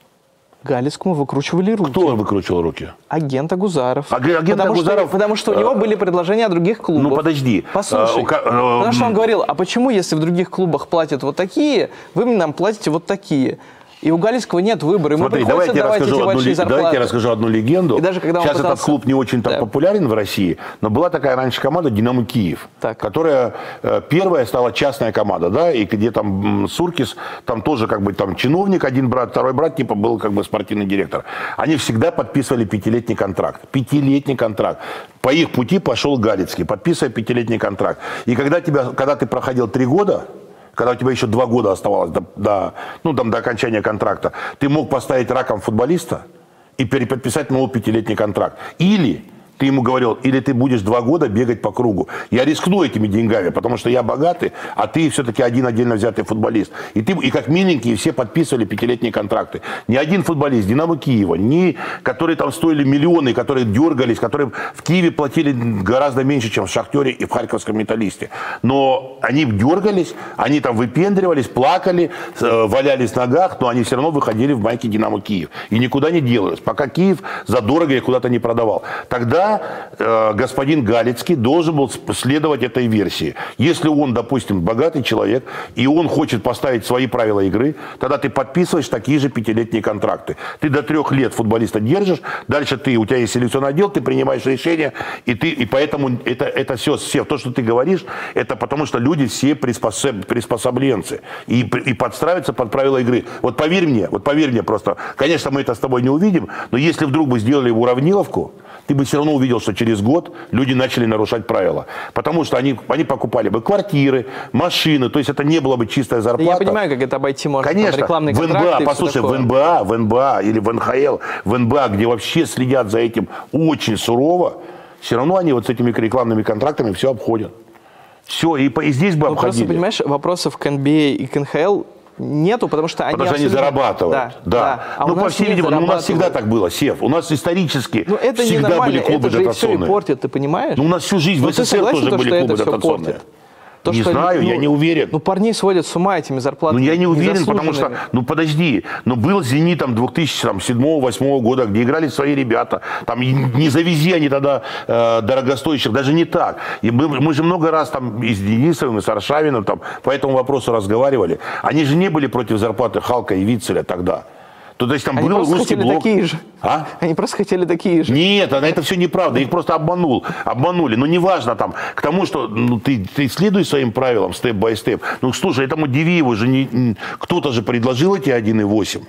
Галицкому выкручивали руки. Кто выкручивал руки? Агент Агузаров. Агузаров... Потому что у него были предложения от других клубов. Ну, подожди. Послушай. Потому что он говорил, а почему, если в других клубах платят вот такие, вы нам платите вот такие? И у Галицкого нет выбора. Ему приходится давать эти большие зарплаты. Давайте я расскажу одну легенду. И даже когда сейчас этот клуб не очень популярен в России, но была такая раньше команда «Динамо Киев», которая первая стала частная команда, да, и где там Суркис, там тоже как бы там чиновник, один брат, второй брат типа был как бы спортивный директор. Они всегда подписывали 5-летний контракт. 5-летний контракт. По их пути пошел Галицкий, подписывая 5-летний контракт. И когда ты проходил 3 года, когда у тебя еще 2 года оставалось до окончания контракта, ты мог поставить раком футболиста и переподписать новый 5-летний контракт. Или ты ему говорил, или ты будешь 2 года бегать по кругу. Я рискну этими деньгами, потому что я богатый, а ты все-таки один отдельно взятый футболист. И как миленькие все подписывали 5-летние контракты. Ни один футболист Динамо Киева, которые там стоили миллионы, которые дергались, которые в Киеве платили гораздо меньше, чем в Шахтере и в Харьковском Металлисте. Но они дергались, они там выпендривались, плакали, валялись в ногах, но они все равно выходили в майке Динамо Киев. И никуда не делались, пока Киев задорого их куда-то не продавал. Тогда господин Галицкий должен был следовать этой версии. Если он, допустим, богатый человек, и он хочет поставить свои правила игры, тогда ты подписываешь такие же 5-летние контракты. Ты до 3 лет футболиста держишь, дальше у тебя есть селекционный отдел, ты принимаешь решения, и поэтому это все, то, что ты говоришь, это потому что люди все приспособленцы и подстраиваются под правила игры. Вот поверь мне просто, конечно, мы это с тобой не увидим, но если вдруг бы сделали уравниловку, ты бы все равно увидел, что через год люди начали нарушать правила. Потому что они покупали бы квартиры, машины, то есть это не было бы чистая зарплата. Я понимаю, как это обойти можно. Конечно, рекламные контракты, послушай, в НБА или в НХЛ, в НБА, где вообще следят за этим очень сурово, все равно они вот с этими рекламными контрактами все обходят. Все, и здесь бы обходили. Просто, понимаешь, вопросов к NBA и к НХЛ нету, потому что они зарабатывают. Да. Ну, по всей видимости, у нас всегда так было, Сев. У нас исторически всегда были клубы дотационные. Это же все и портит, ты понимаешь? Ну, у нас всю жизнь в СССР тоже были клубы дотационные. Не знаю, я не уверен. Ну, парней сводят с ума этими зарплатами. Ну, я не уверен, потому что, подожди, был «Зенит» 2007-2008 года, где играли свои ребята. Там не завези они тогда дорогостоящих, даже не так. И мы же много раз там и с Денисовым, и с Аршавиным там по этому вопросу разговаривали. Они же не были против зарплаты Халка и Вицеля тогда. То есть там был русский блок. Такие же. А? Они просто хотели такие же. Нет, это все неправда. Их просто обманули. Но неважно там, к тому, что ты следуй своим правилам, степ-бай-степ. Ну, слушай, этому Дивиеву же кто-то же предложил эти 1,8.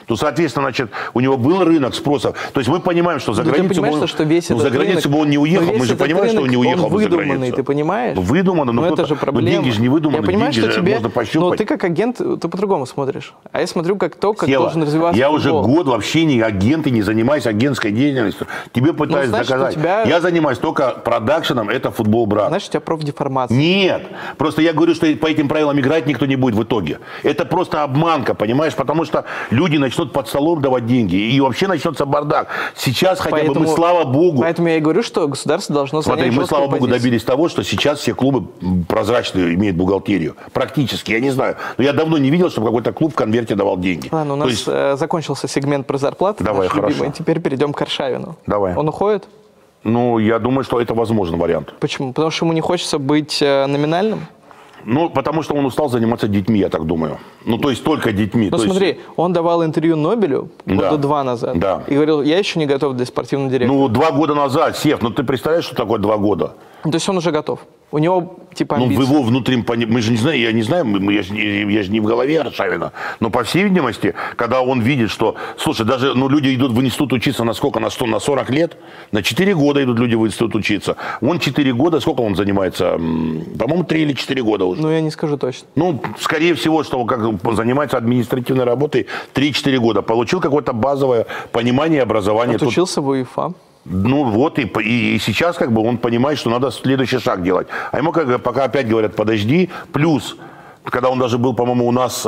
то, соответственно, значит, у него был рынок спроса. То есть мы понимаем, что за границу бы он, что весь за границу бы он не уехал. Мы же понимаем, что он не уехал бы за границу. Ты понимаешь? Выдумано, но это же проблема. Деньги же не выдуманы, я понимаю, деньги что же тебе, можно пощупать. но ты как агент, ты по-другому смотришь. А я смотрю как то, как должен развиваться я футбол. уже год вообще не агент и не занимаюсь агентской деятельностью. Тебе пытаюсь доказать. Я занимаюсь только продакшеном, это футбол, брат. Знаешь, у тебя профдеформация. Нет. Просто я говорю, что по этим правилам играть никто не будет в итоге. Это просто обманка, понимаешь? Потому что люди начнут под столом давать деньги. И вообще начнется бардак. Сейчас хотя бы мы, слава богу... Поэтому я и говорю, что государство должно занять Смотри, мы, слава богу, позицию. добились того, что сейчас все клубы прозрачно имеют бухгалтерию. Практически, я не знаю. Но я давно не видел, чтобы какой-то клуб в конверте давал деньги. Ладно, у нас закончился сегмент про зарплату. Давай, хорошо. Любимый. Теперь перейдем к Аршавину. Давай. Он уходит? Ну, я думаю, что это возможный вариант. Почему? Потому что ему не хочется быть номинальным? Ну, потому что он устал заниматься детьми, я так думаю. Ну, то есть только детьми. Ну, смотри, он давал интервью Нобелю года 2 назад. Да. И говорил, я еще не готов для спортивного директора. Ну, 2 года назад, Сев, ну ты представляешь, что такое 2 года? То есть он уже готов. У него типа амбиции. Ну, в его внутреннем понимании, мы же не знаем, я не знаю, я же не в голове Аршавина. Но, по всей видимости, когда он видит, что, слушай, даже люди идут в институт учиться на сколько? На 40 лет? На 4 года идут люди в институт учиться. Он 4 года, сколько он занимается? По-моему, 3 или 4 года уже. Ну, я не скажу точно. Ну, скорее всего, что как занимается административной работой 3-4 года. Получил какое-то базовое понимание, образование. Отучился в УЕФА. Ну вот, и сейчас как бы он понимает, что надо следующий шаг делать. А ему как бы пока опять говорят, подожди. Плюс, когда он даже был, по-моему, у нас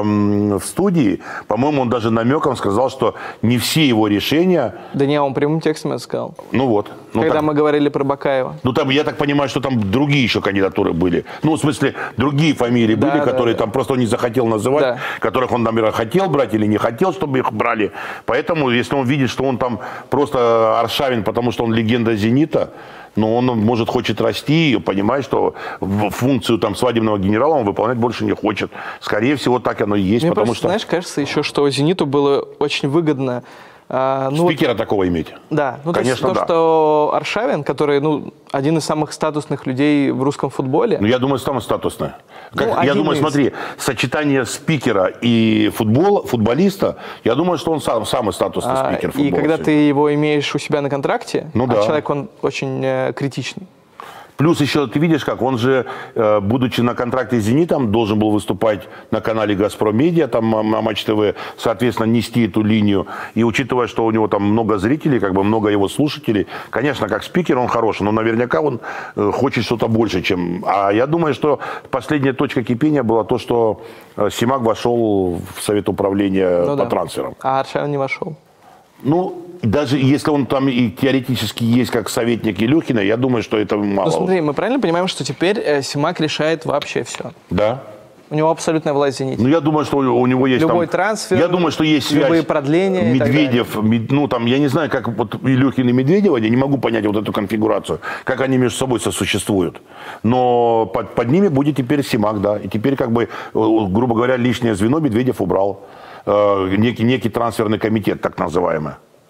в студии, по-моему, он даже намеком сказал, что не все его решения... Да не, он прямым текстом это сказал. Ну вот. Когда мы говорили про Бакаева. Ну там, я так понимаю, что там другие еще кандидатуры были. Ну, в смысле, другие фамилии были, которые там просто он не захотел называть, которых он, например, хотел брать или не хотел, чтобы их брали. Поэтому, если он видит, что он там просто Аршавин, потому что он легенда «Зенита», но он, может, хочет расти и понимает, что функцию там свадебного генерала он выполнять больше не хочет. Скорее всего, так оно и есть. Мне потому просто, что... знаешь, кажется еще, что «Зениту» было очень выгодно... спикера такого иметь. Да. Ну, конечно, то, что Аршавин, который, один из самых статусных людей в русском футболе... Ну, я думаю, самый статусный. Я думаю, смотри, сочетание спикера и футболиста, я думаю, что он самый статусный спикер футбола. И когда ты его имеешь у себя на контракте, человек, он очень критичный. Плюс еще ты видишь, как он же, будучи на контракте с «Зенитом», должен был выступать на канале «Газпром Медиа», там на Матч ТВ, соответственно, нести эту линию. И учитывая, что у него там много зрителей, как бы много его слушателей, конечно, как спикер он хороший, но наверняка он хочет что-то больше, чем... А я думаю, что последняя точка кипения была то, что Симак вошел в Совет управления по трансферам. А Аршавин не вошел. Ну, даже если он там и теоретически есть как советник Илюхина, я думаю, что это мало. Ну, смотри, мы правильно понимаем, что теперь Симак решает вообще все? Да. У него абсолютная власть в «Зените». Ну, я думаю, что у него есть любой трансфер, я думаю, что есть связь. Любые продления. Медведев, я не знаю, как вот Илюхин и Медведева, я не могу понять вот эту конфигурацию, как они между собой сосуществуют. Но под ними будет теперь Симак, да. И теперь, как бы, грубо говоря, лишнее звено Медведев убрал. Некий трансферный комитет, так называемый.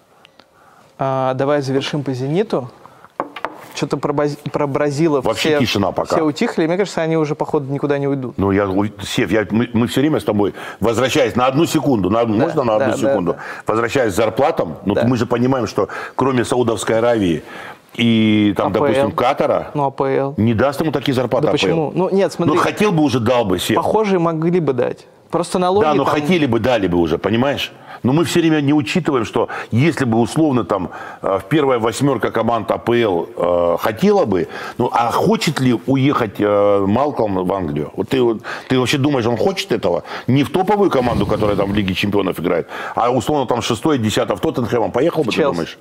Давай завершим по «Зениту». Что-то про бразилов. Вообще тишина пока. Все утихли, мне кажется, они уже, походу, никуда не уйдут. Ну, Сев, мы все время с тобой, возвращаясь на одну секунду, можно на одну секунду, возвращаясь к зарплатам, мы же понимаем, что кроме Саудовской Аравии и, там, АПЛ. допустим, Катара, АПЛ. Не даст ему такие зарплаты. Да почему? Ну, нет, смотри. Ну, хотел бы уже, дал бы, Сев. Похожие могли бы дать. Просто налоги... Да, но хотели бы, дали бы уже, понимаешь? Но мы все время не учитываем, что если бы условно там в первая 8 команд АПЛ хотела бы, а хочет ли уехать Малкольм в Англию? Вот ты вообще думаешь, он хочет этого? Не в топовую команду, которая там в Лиге Чемпионов играет, а условно там 6-10 в Тоттенхэм поехал бы, ты думаешь?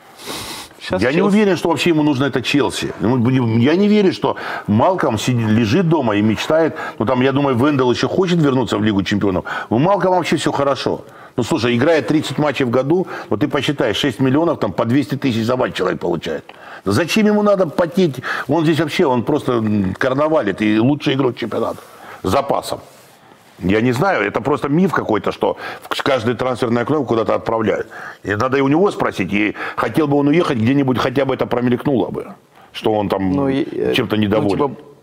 Я не уверен, что вообще ему нужно это Челси. Я не верю, что Малкольм лежит дома и мечтает. Я думаю, Вендел еще хочет вернуться в Лигу Чемпионов. У Малкольма вообще все хорошо. Слушай, играя 30 матчей в году, ты посчитай, 6 миллионов, там по 200 тысяч за матч человек получает. Зачем ему надо потеть? Он здесь вообще, он просто карнавалит и лучший игрок чемпионата. С запасом. Я не знаю, это просто миф какой-то, что каждое трансферное окно куда-то отправляют. И надо и у него спросить, и хотел бы он уехать где-нибудь, хотя бы это промелькнуло бы, что он там чем-то недоволен.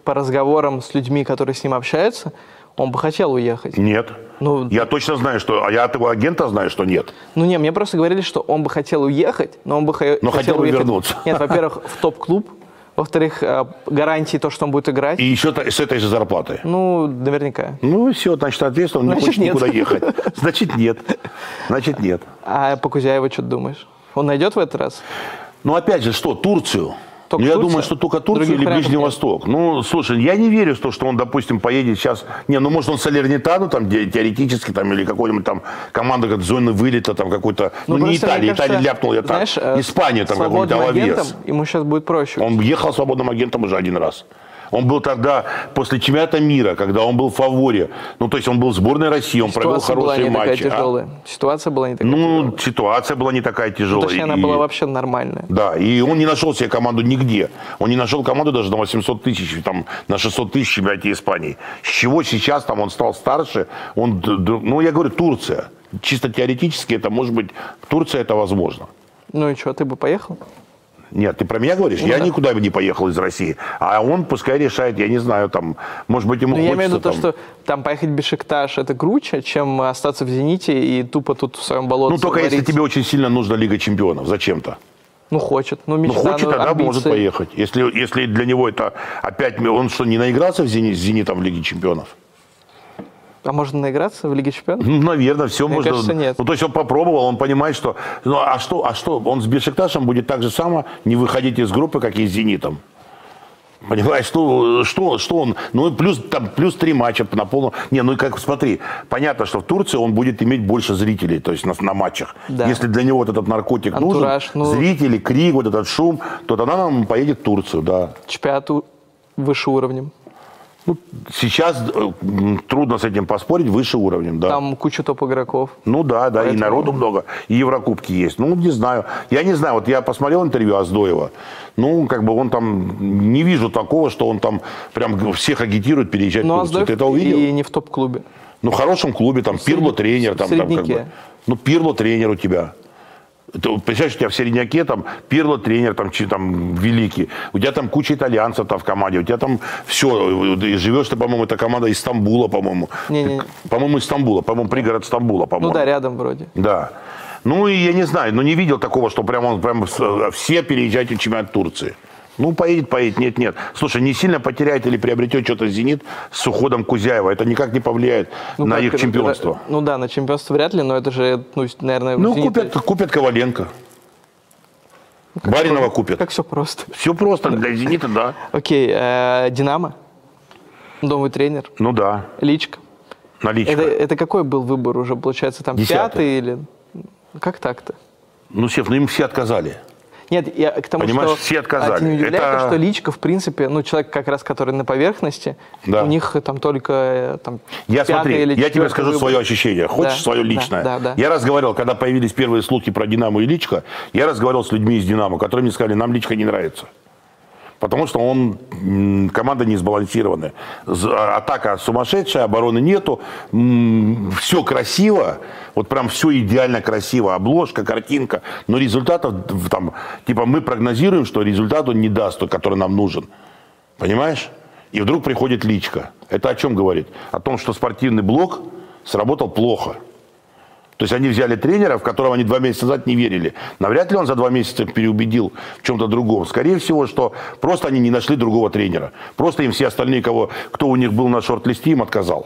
по разговорам с людьми, которые с ним общаются, он бы хотел уехать. Нет. Ну, я точно знаю, что... А я от его агента знаю, что нет. Ну, не, мне просто говорили, что он бы хотел уехать, но он бы хотел бы вернуться. Нет, во-первых, в топ-клуб. Во-вторых, гарантии то, что он будет играть. И еще с этой же зарплатой. Ну, наверняка. Ну, все, значит, ответственно, он не хочет никуда ехать. Значит, нет. Значит, нет. А по Кузяеву что ты думаешь? Он найдет в этот раз? Ну, опять же, что, Турцию? Только я Турция? думаю, что только Турцию Других или Ближний нет. Восток. Ну, слушай, я не верю в то, что он, допустим, поедет сейчас... Не, ну, может, он Салернитану, там, теоретически, там, или какой-нибудь там команда, как зоны вылета, там, какой-то... Ну, не Италия, Италия ляпнула, я так. Испания, там, какой-нибудь Алавес. Ему сейчас будет проще. Он ехал свободным агентом уже один раз. Он был тогда, после чемпионата мира, когда он был в фаворе. Ну, то есть он был в сборной России, он провел хорошие матчи. Ситуация была не такая тяжелая. Ну, ситуация была не такая тяжелая. Точнее, она была вообще нормальная. Да, и он не нашел себе команду нигде. Он не нашел команду даже на 800 тысяч, там, на 600 тысяч в чемпионате Испании. С чего сейчас там он стал старше? Он, ну, я говорю, Турция. Чисто теоретически это может быть... Турция это возможно. Ну и что, ты бы поехал? Нет, ты про меня говоришь? Ну, я никуда бы не поехал из России. А он пускай решает, я не знаю, там, может быть, ему хочется... Я имею в виду там... то, что там поехать в Бешикташ это круче, чем остаться в «Зените» и тупо тут в своем болоте. Ну, только варить. если тебе очень сильно нужна Лига чемпионов. Зачем-то? Ну, хочет. Ну, мечта, хочет, тогда амбиции. может поехать. Если для него это опять... Он что, не наигрался с «Зенитом» в Лиге чемпионов? А можно наиграться в Лиге чемпионов? Ну, наверное, все Мне можно. кажется, нет. Ну, то есть он попробовал, он понимает, что... Ну, а что? Он с Бешикташем будет так же само не выходить из группы, как и с «Зенитом». Понимаешь, что он... Ну, плюс 3 матча на полном... Не, ну, как, смотри, понятно, что в Турции он будет иметь больше зрителей, то есть на матчах. Да. Если для него вот этот наркотик Антураж, нужен, зрители, крик, вот этот шум, то тогда он поедет в Турцию, да. Чемпионат выше уровнем. Ну, сейчас трудно с этим поспорить, выше уровнем, да. Там куча топ-игроков. Ну да, поэтому... и народу много, и Еврокубки есть. Ну, не знаю. Я не знаю, вот я посмотрел интервью Оздоева, ну, как бы он там, не вижу такого, что он там прям всех агитирует переезжать в Турцию. Ты это увидел? И не в топ-клубе. Ну, в хорошем клубе, там, Пирло тренер. Там, как бы, ну, Пирло тренер у тебя. Представляешь, у тебя в середняке там Пирло тренер, там великий, у тебя там куча итальянцев там в команде, у тебя там все, живешь ты, по-моему, это команда из Стамбула, по-моему. По-моему, из Стамбула, по-моему, пригород Стамбула, по-моему. Ну да, рядом вроде. Да. Ну и я не знаю, но не видел такого, что прям все переезжают в чемпионат Турции. Ну, поедет, нет. Слушай, не сильно потеряет или приобретет что-то «Зенит» с уходом Кузяева. Это никак не повлияет на их чемпионство. Ну да, на чемпионство вряд ли, но это же, ну, наверное... Ну, купят Коваленко. Баринова купят. Как все просто. Все просто, для «Зенита», да. Окей, «Динамо», новый тренер. Ну да. Личка. Наличка. Это какой был выбор уже, получается, там 10-й или... Как так-то? Ну, Сев, им все отказали. Нет, я к тому, понимаешь, что все отказали. тебя не удивляет, что Личка, в принципе, ну, человек как раз, который на поверхности, да. У них там только там, я тебе скажу выбор. свое ощущение. Хочешь свое личное? Да. Я разговаривал, когда появились первые слухи про «Динамо» и Личка, я разговаривал с людьми из «Динамо», которые мне сказали, нам Личка не нравится. Потому что команда не сбалансированная. Атака сумасшедшая, обороны нету. Все красиво. Вот прям все идеально красиво. Обложка, картинка. Но результатов там... Типа мы прогнозируем, что результат он не даст, тот, который нам нужен. Понимаешь? И вдруг приходит Личка. Это о чем говорит? О том, что спортивный блок сработал плохо. То есть они взяли тренера, в которого они 2 месяца назад не верили. Навряд ли он за 2 месяца переубедил в чем-то другом. Скорее всего, что просто они не нашли другого тренера. Просто им все остальные, кто у них был на шорт-листе, им отказал.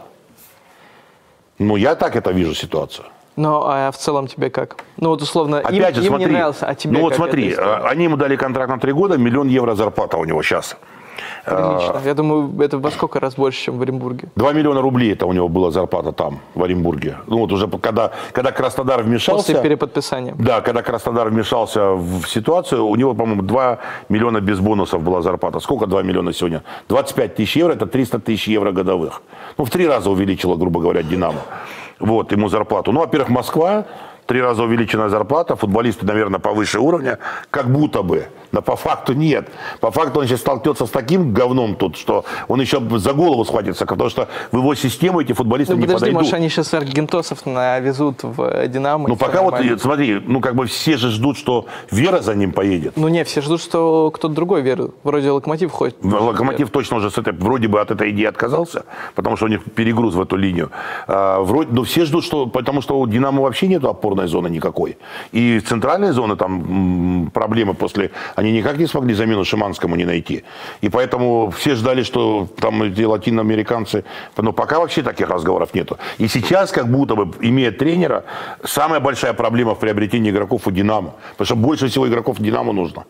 Ну, я так это вижу ситуацию. Ну, а в целом тебе как? Ну, вот условно, опять им не нравился, а тебе ну, вот как? смотри, они ему дали контракт на 3 года, 1 000 000 евро зарплата у него сейчас. Прилично. Я думаю, это во сколько раз больше, чем в Оренбурге? 2 миллиона рублей это у него была зарплата там, в Оренбурге. Ну вот уже когда Краснодар вмешался... После переподписания. Да, когда Краснодар вмешался в ситуацию, у него, по-моему, 2 миллиона без бонусов была зарплата. Сколько 2 миллиона сегодня? 25 тысяч евро, это 300 тысяч евро годовых. Ну, в 3 раза увеличила, грубо говоря, «Динамо». Вот, ему зарплату. Ну, во-первых, Москва, 3 раза увеличенная зарплата, футболисты, наверное, повыше уровня, как будто бы. Но по факту нет. По факту он сейчас столкнется с таким говном тут, что он еще за голову схватится, потому что в его систему эти футболисты не подойдут. Может, они сейчас аргентосов навезут в «Динамо». Ну, пока вот, смотри, ну, как бы все же ждут, что Вера за ним поедет. Ну, не, все ждут, что кто-то другой Веру. Вроде Локомотив ходит. Локомотив точно уже вроде бы от этой идеи отказался, потому что у них перегруз в эту линию. Но все ждут, что, потому что у «Динамо» вообще нет опорной зоны никакой. И центральной зоны там проблемы после... Они никак не смогли замену Шиманскому не найти. И поэтому все ждали, что там эти латиноамериканцы... Но пока вообще таких разговоров нету. И сейчас, как будто бы, имея тренера, самая большая проблема в приобретении игроков у «Динамо». Потому что больше всего игроков «Динамо» нужно.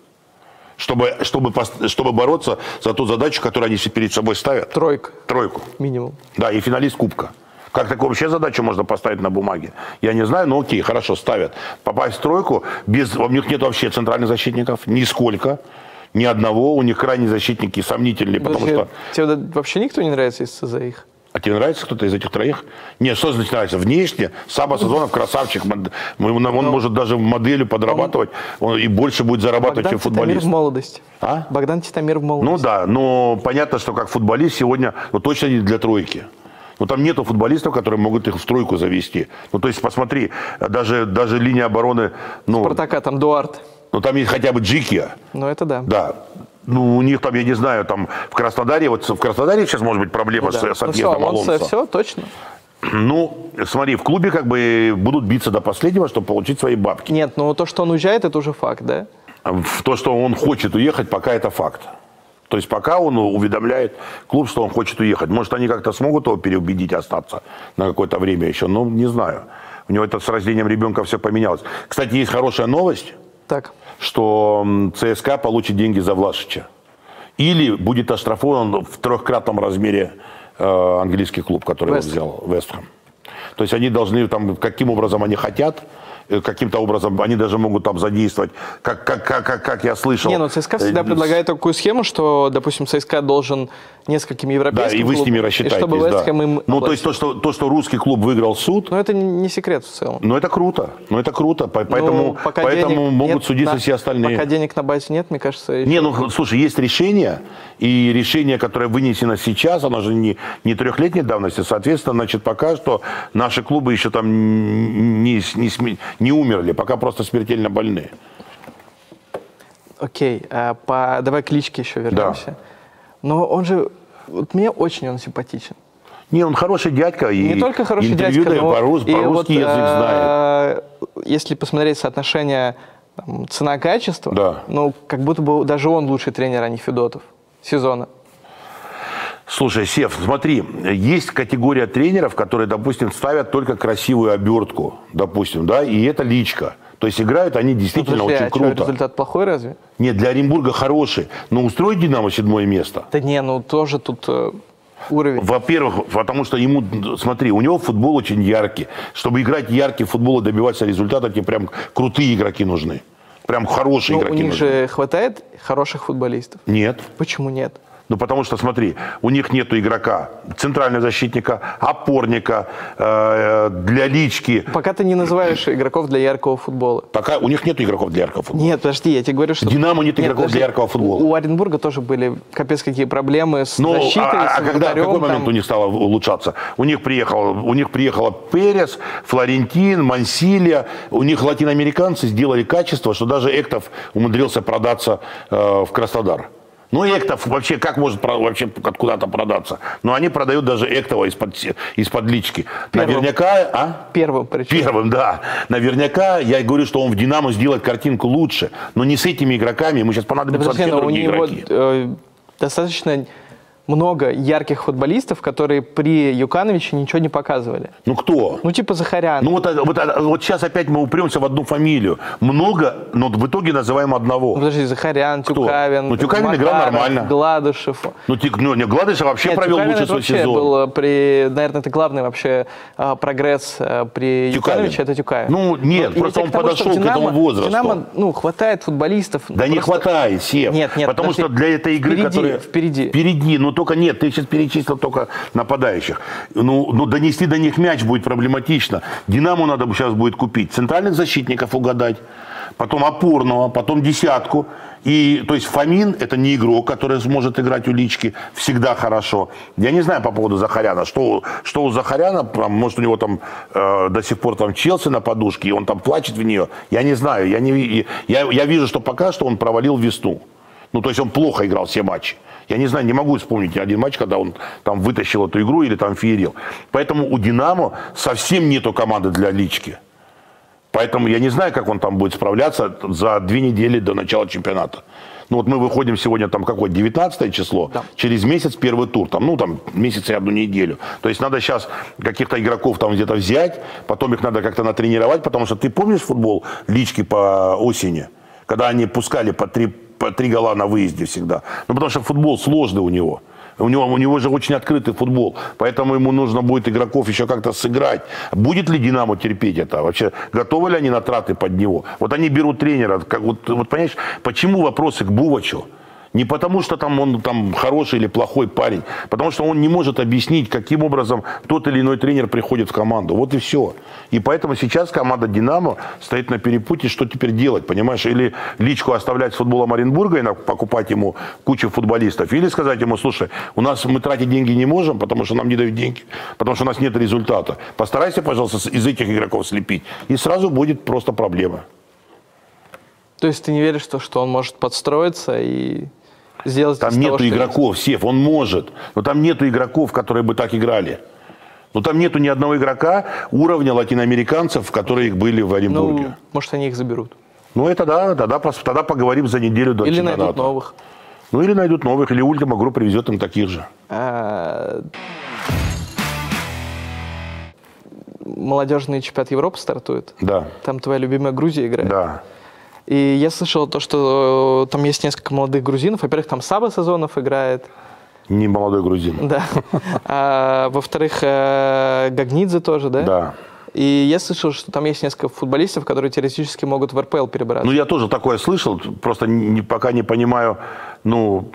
Чтобы бороться за ту задачу, которую они перед собой ставят. Тройку. Минимум. Да, и финалист Кубка. Как такую вообще задачу можно поставить на бумаге? Я не знаю, но окей, хорошо, ставят. Попасть в тройку, у них нет вообще центральных защитников, нисколько, ни одного. У них крайние защитники сомнительные, потому что... Тебе вообще никто не нравится из-за их? А тебе нравится кто-то из этих троих? Нет, что значит нравится? Внешне Саба Сазонов красавчик. Он может даже моделью подрабатывать. Он и больше будет зарабатывать, чем футболист. Богдан Титомир в молодости. А? Богдан Титомир в молодости. Ну да, но понятно, что как футболист сегодня точно не для тройки. Но там нету футболистов, которые могут их в тройку завести. Ну, то есть, посмотри, даже линия обороны... Спартака, там Дуарт. Ну, там есть хотя бы Джикия. Ну, это да. Да. Ну, у них там, я не знаю, там в Краснодаре сейчас может быть проблема с отъездом Алонсо. Все, точно. Ну, смотри, в клубе как бы будут биться до последнего, чтобы получить свои бабки. Нет, но то, что он уезжает, это уже факт, да? То, что он хочет уехать, пока это факт. То есть пока он уведомляет клуб, что он хочет уехать. Может, они как-то смогут его переубедить остаться на какое-то время еще, но не знаю. У него это с рождением ребенка все поменялось. Кстати, есть хорошая новость, что ЦСКА получит деньги за Влашича. Или будет оштрафован в 3-кратном размере английский клуб, который он взял, Вест Хэм. То есть они должны, там, каким образом они хотят, каким-то образом они даже могут там задействовать, как я слышал. Не, но ЦСКА всегда предлагает такую схему, что, допустим, ЦСКА должен нескольким европейским клубам... Да, и вы с ними рассчитаетесь, чтобы Вест Хэм им... Ну, то есть то, что русский клуб выиграл суд... Но это не секрет в целом. Но это круто, поэтому могут судиться все остальные. Пока денег на базе нет, мне кажется... Не, ну, слушай, есть решение, и решение, которое вынесено сейчас, оно же не 3-летней давности, соответственно, значит, пока что наши клубы еще там не умерли, пока просто смертельно больны. Окей, давай к личке еще вернемся. Да. Но он же, вот мне очень он симпатичен. Не, он хороший дядька. Не только хороший дядька, но по-русски язык знает. Если посмотреть соотношение цена-качество, ну, как будто бы даже он лучший тренер, а не Федотов сезона. Слушай, Сев, смотри, есть категория тренеров, которые, допустим, ставят только красивую обертку, допустим, да, и это личка. То есть играют они действительно очень круто. Что, результат плохой разве? Нет, для Оренбурга хороший, но устроить «Динамо» 7-е место. Да не, ну тоже тут уровень. Во-первых, потому что ему, смотри, у него футбол очень яркий. Чтобы играть яркий футбол и добиваться результата, тебе прям крутые игроки нужны. Прям хорошие игроки нужны. У них же хватает хороших футболистов? Нет. Почему нет? Ну, потому что, смотри, у них нету игрока, центрального защитника, опорника, для лички. Пока ты не называешь игроков для яркого футбола. Пока у них нету игроков для яркого футбола. Нет, подожди, я тебе говорю, что... «Динамо» нет игроков для яркого футбола. У Оренбурга тоже были капец какие проблемы с защитой, с вратарем. В какой момент у них стало улучшаться? У них приехала Перес, Флорентин, Мансилья. У них латиноамериканцы сделали качество, что даже Эктов умудрился продаться в Краснодар. Ну, Эктов вообще как может вообще куда-то продаться? Но они продают даже Эктова из-под лички. Первым. Наверняка... Первым, причем. Первым, да. Наверняка, я говорю, что он в «Динамо» сделает картинку лучше. Но не с этими игроками. Ему сейчас понадобятся вообще другие игроки. Достаточно много ярких футболистов, которые при Юкановиче ничего не показывали. Ну, кто? Ну, типа Захарян. Ну, вот сейчас опять мы упремся в одну фамилию. Много, но в итоге называем одного. Ну, подожди, Захарян, Тюкавин. Ну, Тюкавин играл нормально. Гладышев. Ну, Гладышев вообще провел лучший свой сезон. Был наверное, это главный вообще прогресс при Юкановиче, это Тюкавин. Ну, нет, просто он подошел к этому возрасту. Динамо, ну, хватает футболистов. Да не хватает, Сев. Нет, потому что для этой игры, которая... Впереди. Впереди, ну, только нет, ты сейчас перечислил только нападающих. Ну, донести до них мяч будет проблематично. «Динамо» надо сейчас будет купить. Центральных защитников угадать. Потом опорного, потом десятку. И, то есть Фомин – это не игрок, который сможет играть у Лички. Всегда хорошо. Я не знаю по поводу Захаряна. Что у Захаряна, может, у него там до сих пор там Челси на подушке, и он там плачет в нее. Я не знаю. Я вижу, что пока что он провалил весну. Ну, то есть он плохо играл все матчи. Я не знаю, не могу вспомнить ни один матч, когда он там вытащил эту игру или там феерил. Поэтому у «Динамо» совсем нету команды для Лички. Поэтому я не знаю, как он там будет справляться за 2 недели до начала чемпионата. Ну вот мы выходим сегодня, там какое, 19 число, да. Через месяц первый тур, там, ну там месяц и 1 неделю. То есть надо сейчас каких-то игроков там где-то взять, потом их надо как-то натренировать, потому что ты помнишь футбол Лички по осени, когда они пускали по 3 гола на выезде всегда? Ну потому что футбол сложный у него. У него же очень открытый футбол, поэтому ему нужно будет игроков еще как-то сыграть. Будет ли «Динамо» терпеть это? Вообще, готовы ли они на траты под него? Вот они берут тренера. Вот понимаешь, почему вопросы к Бувачу? Не потому, что там он там хороший или плохой парень, потому что он не может объяснить, каким образом тот или иной тренер приходит в команду. Вот и все. И поэтому сейчас команда «Динамо» стоит на перепутье, что теперь делать, понимаешь? Или Личку оставлять с футболом Оренбурга и покупать ему кучу футболистов, или сказать ему: слушай, мы тратить деньги не можем, потому что нам не дают деньги, потому что у нас нет результата. Постарайся, пожалуйста, из этих игроков слепить, и сразу будет просто проблема. То есть ты не веришь, что он может подстроиться и сделать... Там нету игроков, Сев, он может, но там нету игроков, которые бы так играли. Но там нету ни одного игрока уровня латиноамериканцев, которые были в Оренбурге. Ну, может, они их заберут. Ну, это да, тогда поговорим за неделю до чемпионата. Или найдут новых. Ну, или найдут новых, или Ультима Групп привезет им таких же. Молодежный чемпионат Европы стартует. Да. Там твоя любимая Грузия играет. Да. И я слышал то, что там есть несколько молодых грузинов. Во-первых, там Саба Сазонов играет. Не молодой грузин. Да. Во-вторых, Гагнидзе тоже, да? Да. И я слышал, что там есть несколько футболистов, которые теоретически могут в РПЛ перебраться. Ну, я тоже такое слышал, просто пока не понимаю, ну,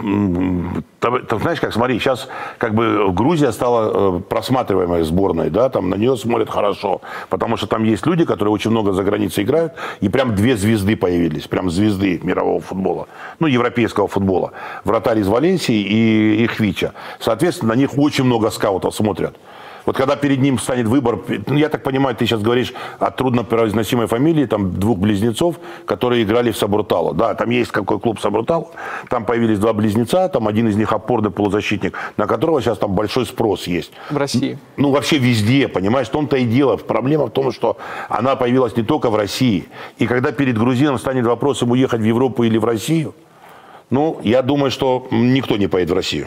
ты знаешь, как, смотри, сейчас как бы Грузия стала просматриваемой сборной, да, там на нее смотрят хорошо, потому что там есть люди, которые очень много за границей играют, и прям 2 звезды появились, прям звезды мирового футбола, ну, европейского футбола. Вратарь из Валенсии и Хвича. Соответственно, на них очень много скаутов смотрят. Вот когда перед ним станет выбор, ну, я так понимаю, ты сейчас говоришь о труднопроизносимой фамилии, там 2 близнецов, которые играли в Сабуртало. Да, там есть какой клуб Сабуртало, там появились 2 близнеца, там один из них опорный полузащитник, на которого сейчас там большой спрос есть. В России? Ну, вообще везде, понимаешь, в том-то и дело. Проблема в том, что она появилась не только в России. И когда перед грузином станет вопрос, ему ехать в Европу или в Россию, ну, я думаю, что никто не поедет в Россию.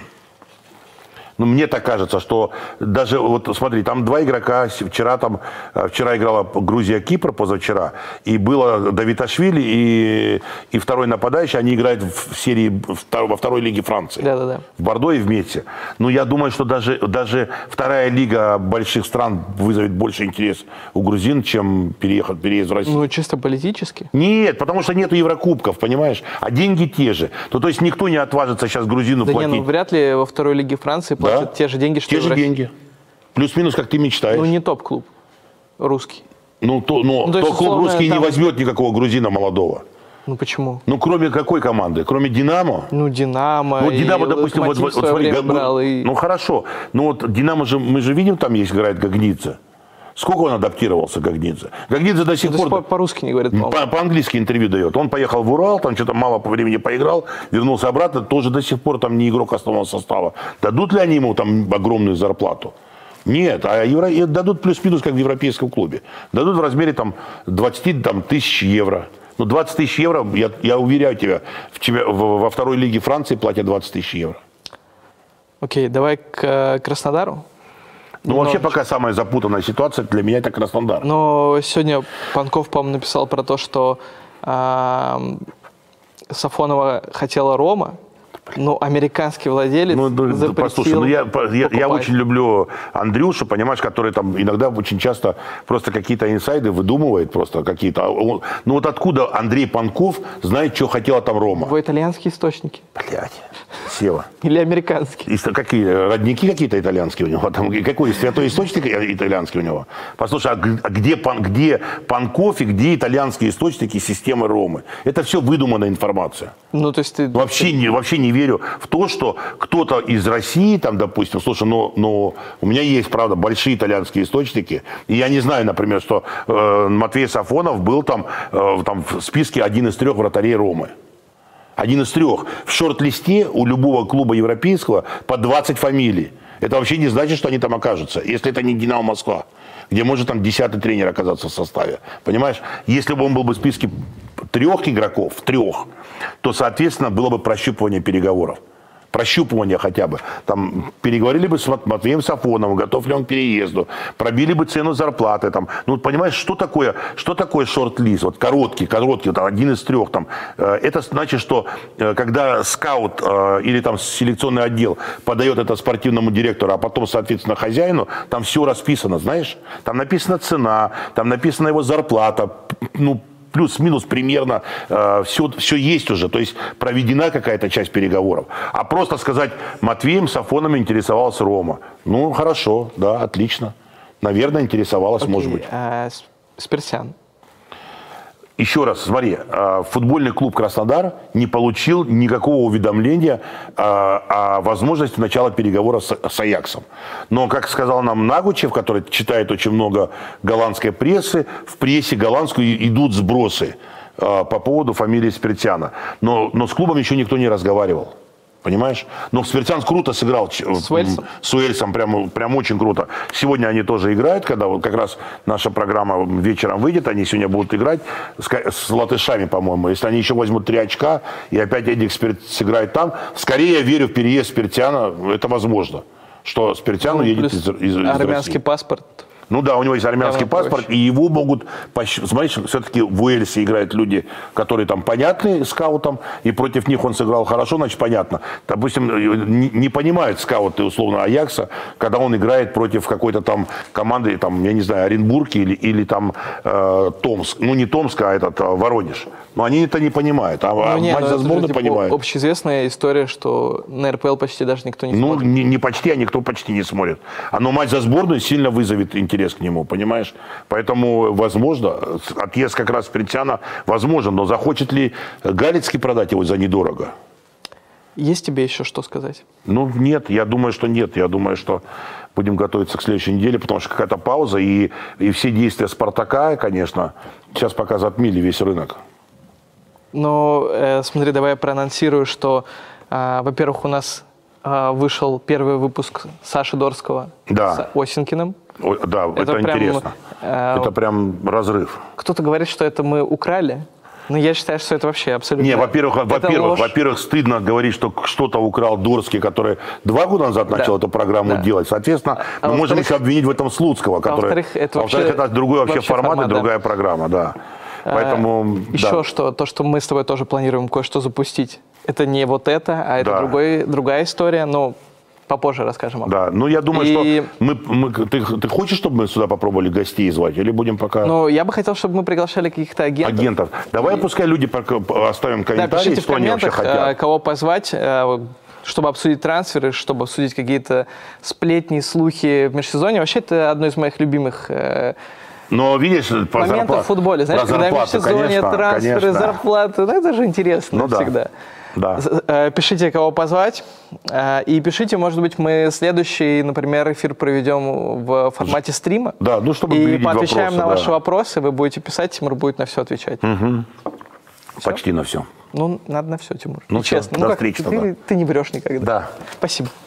Ну, мне так кажется, что даже, вот смотри, там 2 игрока, вчера играла Грузия-Кипр, позавчера, и было Давидашвили и второй нападающий, они играют в серии во 2-й лиге Франции. Да-да-да. В Бордо и в Метте. Ну, я думаю, что даже 2-я лига больших стран вызовет больше интерес у грузин, чем переезд в Россию. Ну, чисто политически? Нет, потому что нету Еврокубков, понимаешь? А деньги те же. Ну, то есть никто не отважится сейчас грузину платить. Да не, ну вряд ли во 2-й лиге Франции платят те же деньги, что те же деньги. Плюс-минус, как ты мечтаешь. Ну, не топ-клуб русский. Ну, клуб русский там... не возьмет никакого грузина молодого. Ну, почему? Ну, кроме какой команды? Кроме «Динамо»? Ну, «Динамо». Ну, «Динамо», допустим, вот смотри, брал, ну, хорошо. Ну, вот «Динамо» же, мы же видим, там есть, играет Гагнидзе. Сколько он адаптировался, Гагнидзе? Гагнидзе до сих пор... По-русски не говорит, по-моему. По-английски интервью дает. Он поехал в Урал, там что-то мало по времени поиграл, вернулся обратно, тоже до сих пор там не игрок основного состава. Дадут ли они ему там огромную зарплату? Нет, а дадут плюс-минус, как в европейском клубе. Дадут в размере там 20 тысяч евро. Ну, 20 тысяч евро, я уверяю тебя, во 2-й лиге Франции платят 20 тысяч евро. Окей, давай к Краснодару. Ну, вообще, пока самая запутанная ситуация для меня – это Краснодар. Но сегодня Панков, по-моему, написал про то, что Сафонова хотела Рома. Ну, американский владелец запретил послушай, ну я очень люблю Андрюшу, понимаешь, который там иногда очень часто просто какие-то инсайды выдумывает, просто какие-то. Ну вот откуда Андрей Панков знает, что хотела там Рома? Его итальянские источники. Блядь, Сева. Или американские. Какие, родники какие-то итальянские у него? Там, какой святой источник итальянский у него? Послушай, а где Панков и где итальянские источники системы Ромы? Это все выдуманная информация. Ну, то есть ты... Вообще не верю в то, что кто-то из России, там, допустим, слушай, но у меня есть, правда, большие итальянские источники, и я не знаю, например, что Матвей Сафонов был там в списке один из 3 вратарей Ромы. Один из 3. В шорт-листе у любого клуба европейского по 20 фамилий. Это вообще не значит, что они там окажутся, если это не «Динамо Москва», где может там 10-й тренер оказаться в составе. Понимаешь? Если бы он был бы в списке 3 игроков, 3, то, соответственно, было бы прощупывание переговоров. Прощупывание хотя бы. Там переговорили бы с Матвеем Сафоновым, готов ли он к переезду, пробили бы цену зарплаты. Там. Ну, понимаешь, что такое шорт-лист? Вот короткий, там, один из 3. Там. Это значит, что когда скаут или там селекционный отдел подает это спортивному директору, а потом, соответственно, хозяину, там все расписано, знаешь? Там написана цена, там написана его зарплата, ну, плюс-минус примерно все есть уже. То есть проведена какая-то часть переговоров. А просто сказать, Матвеем Сафоновым интересовался Рома. Ну, хорошо, да, отлично. Наверное, интересовалась, может быть. Спирсян. Еще раз, смотри, футбольный клуб «Краснодар» не получил никакого уведомления о возможности начала переговоров с «Аяксом». Но, как сказал нам Нагучев, который читает очень много голландской прессы, в прессе голландскую идут сбросы по поводу фамилии Спиртяна. Но с клубом еще никто не разговаривал. Понимаешь? Но Спиртян круто сыграл с Уэльсом, прям очень круто. Сегодня они тоже играют, когда вот как раз наша программа вечером выйдет, они сегодня будут играть с латышами, по-моему. Если они еще возьмут 3 очка, и опять Эдик Спирт сыграет там, скорее я верю в переезд Спиртяна, это возможно, что Спиртян уедет из армянский России. Паспорт. Ну да, у него есть армянский паспорт, и его могут... Смотришь, все-таки в Уэльсе играют люди, которые там понятны скаутам, и против них он сыграл хорошо, значит, понятно. Допустим, не понимают скауты, условно, Аякса, когда он играет против какой-то там команды, там, я не знаю, Оренбург или там Томск. Ну, не Томск, а Воронеж. Но они это не понимают, а матч за сборную понимают. Общеизвестная история, что на РПЛ почти даже никто не смотрит. Ну, не почти, а никто почти не смотрит. Но матч за сборную сильно вызовет интерес к нему, понимаешь? Поэтому, возможно, отъезд как раз Спиртяна возможен, но захочет ли Галицкий продать его за недорого? Есть тебе еще что сказать? Ну, нет, я думаю, что нет. Я думаю, что будем готовиться к следующей неделе, потому что какая-то пауза, и все действия «Спартака», конечно, сейчас пока затмили весь рынок. Ну, смотри, давай я проанонсирую, что, во-первых, у нас вышел первый выпуск Саши Дорского с Осинкиным. Да, это интересно. Это прям разрыв. Кто-то говорит, что это мы украли. Но я считаю, что это вообще абсолютно... Не, во-первых, стыдно говорить, что что-то украл Дорский, который 2 года назад начал эту программу делать. Соответственно, мы можем еще обвинить в этом Слуцкого, который... Во-вторых, это другой вообще формат и другая программа, да. Поэтому... Еще то, что мы с тобой тоже планируем кое-что запустить. Это не вот это, а это другая история, но... Попозже расскажем об этом. Да, ну я думаю, что ты хочешь, чтобы мы сюда попробовали гостей звать, или будем пока... Ну, я бы хотел, чтобы мы приглашали каких-то агентов. Давай пускай люди оставим комментарии, что они вообще хотят. Кого позвать, чтобы обсудить трансферы, чтобы обсудить какие-то сплетни, слухи в межсезонье. Вообще, это одно из моих любимых но видишь, моментов в футболе. Знаешь, когда в межсезонье трансферы, зарплаты, ну это же интересно всегда. Да. Пишите, кого позвать. И пишите, может быть, мы следующий, например, эфир проведем в формате стрима. Да, ну чтобы и поотвечаем на ваши вопросы. Вы будете писать, Тимур будет на все отвечать. Почти на все. Ну, надо на все, Тимур. Ну, честно. До встречи. Ты не врешь никогда. Да. Спасибо.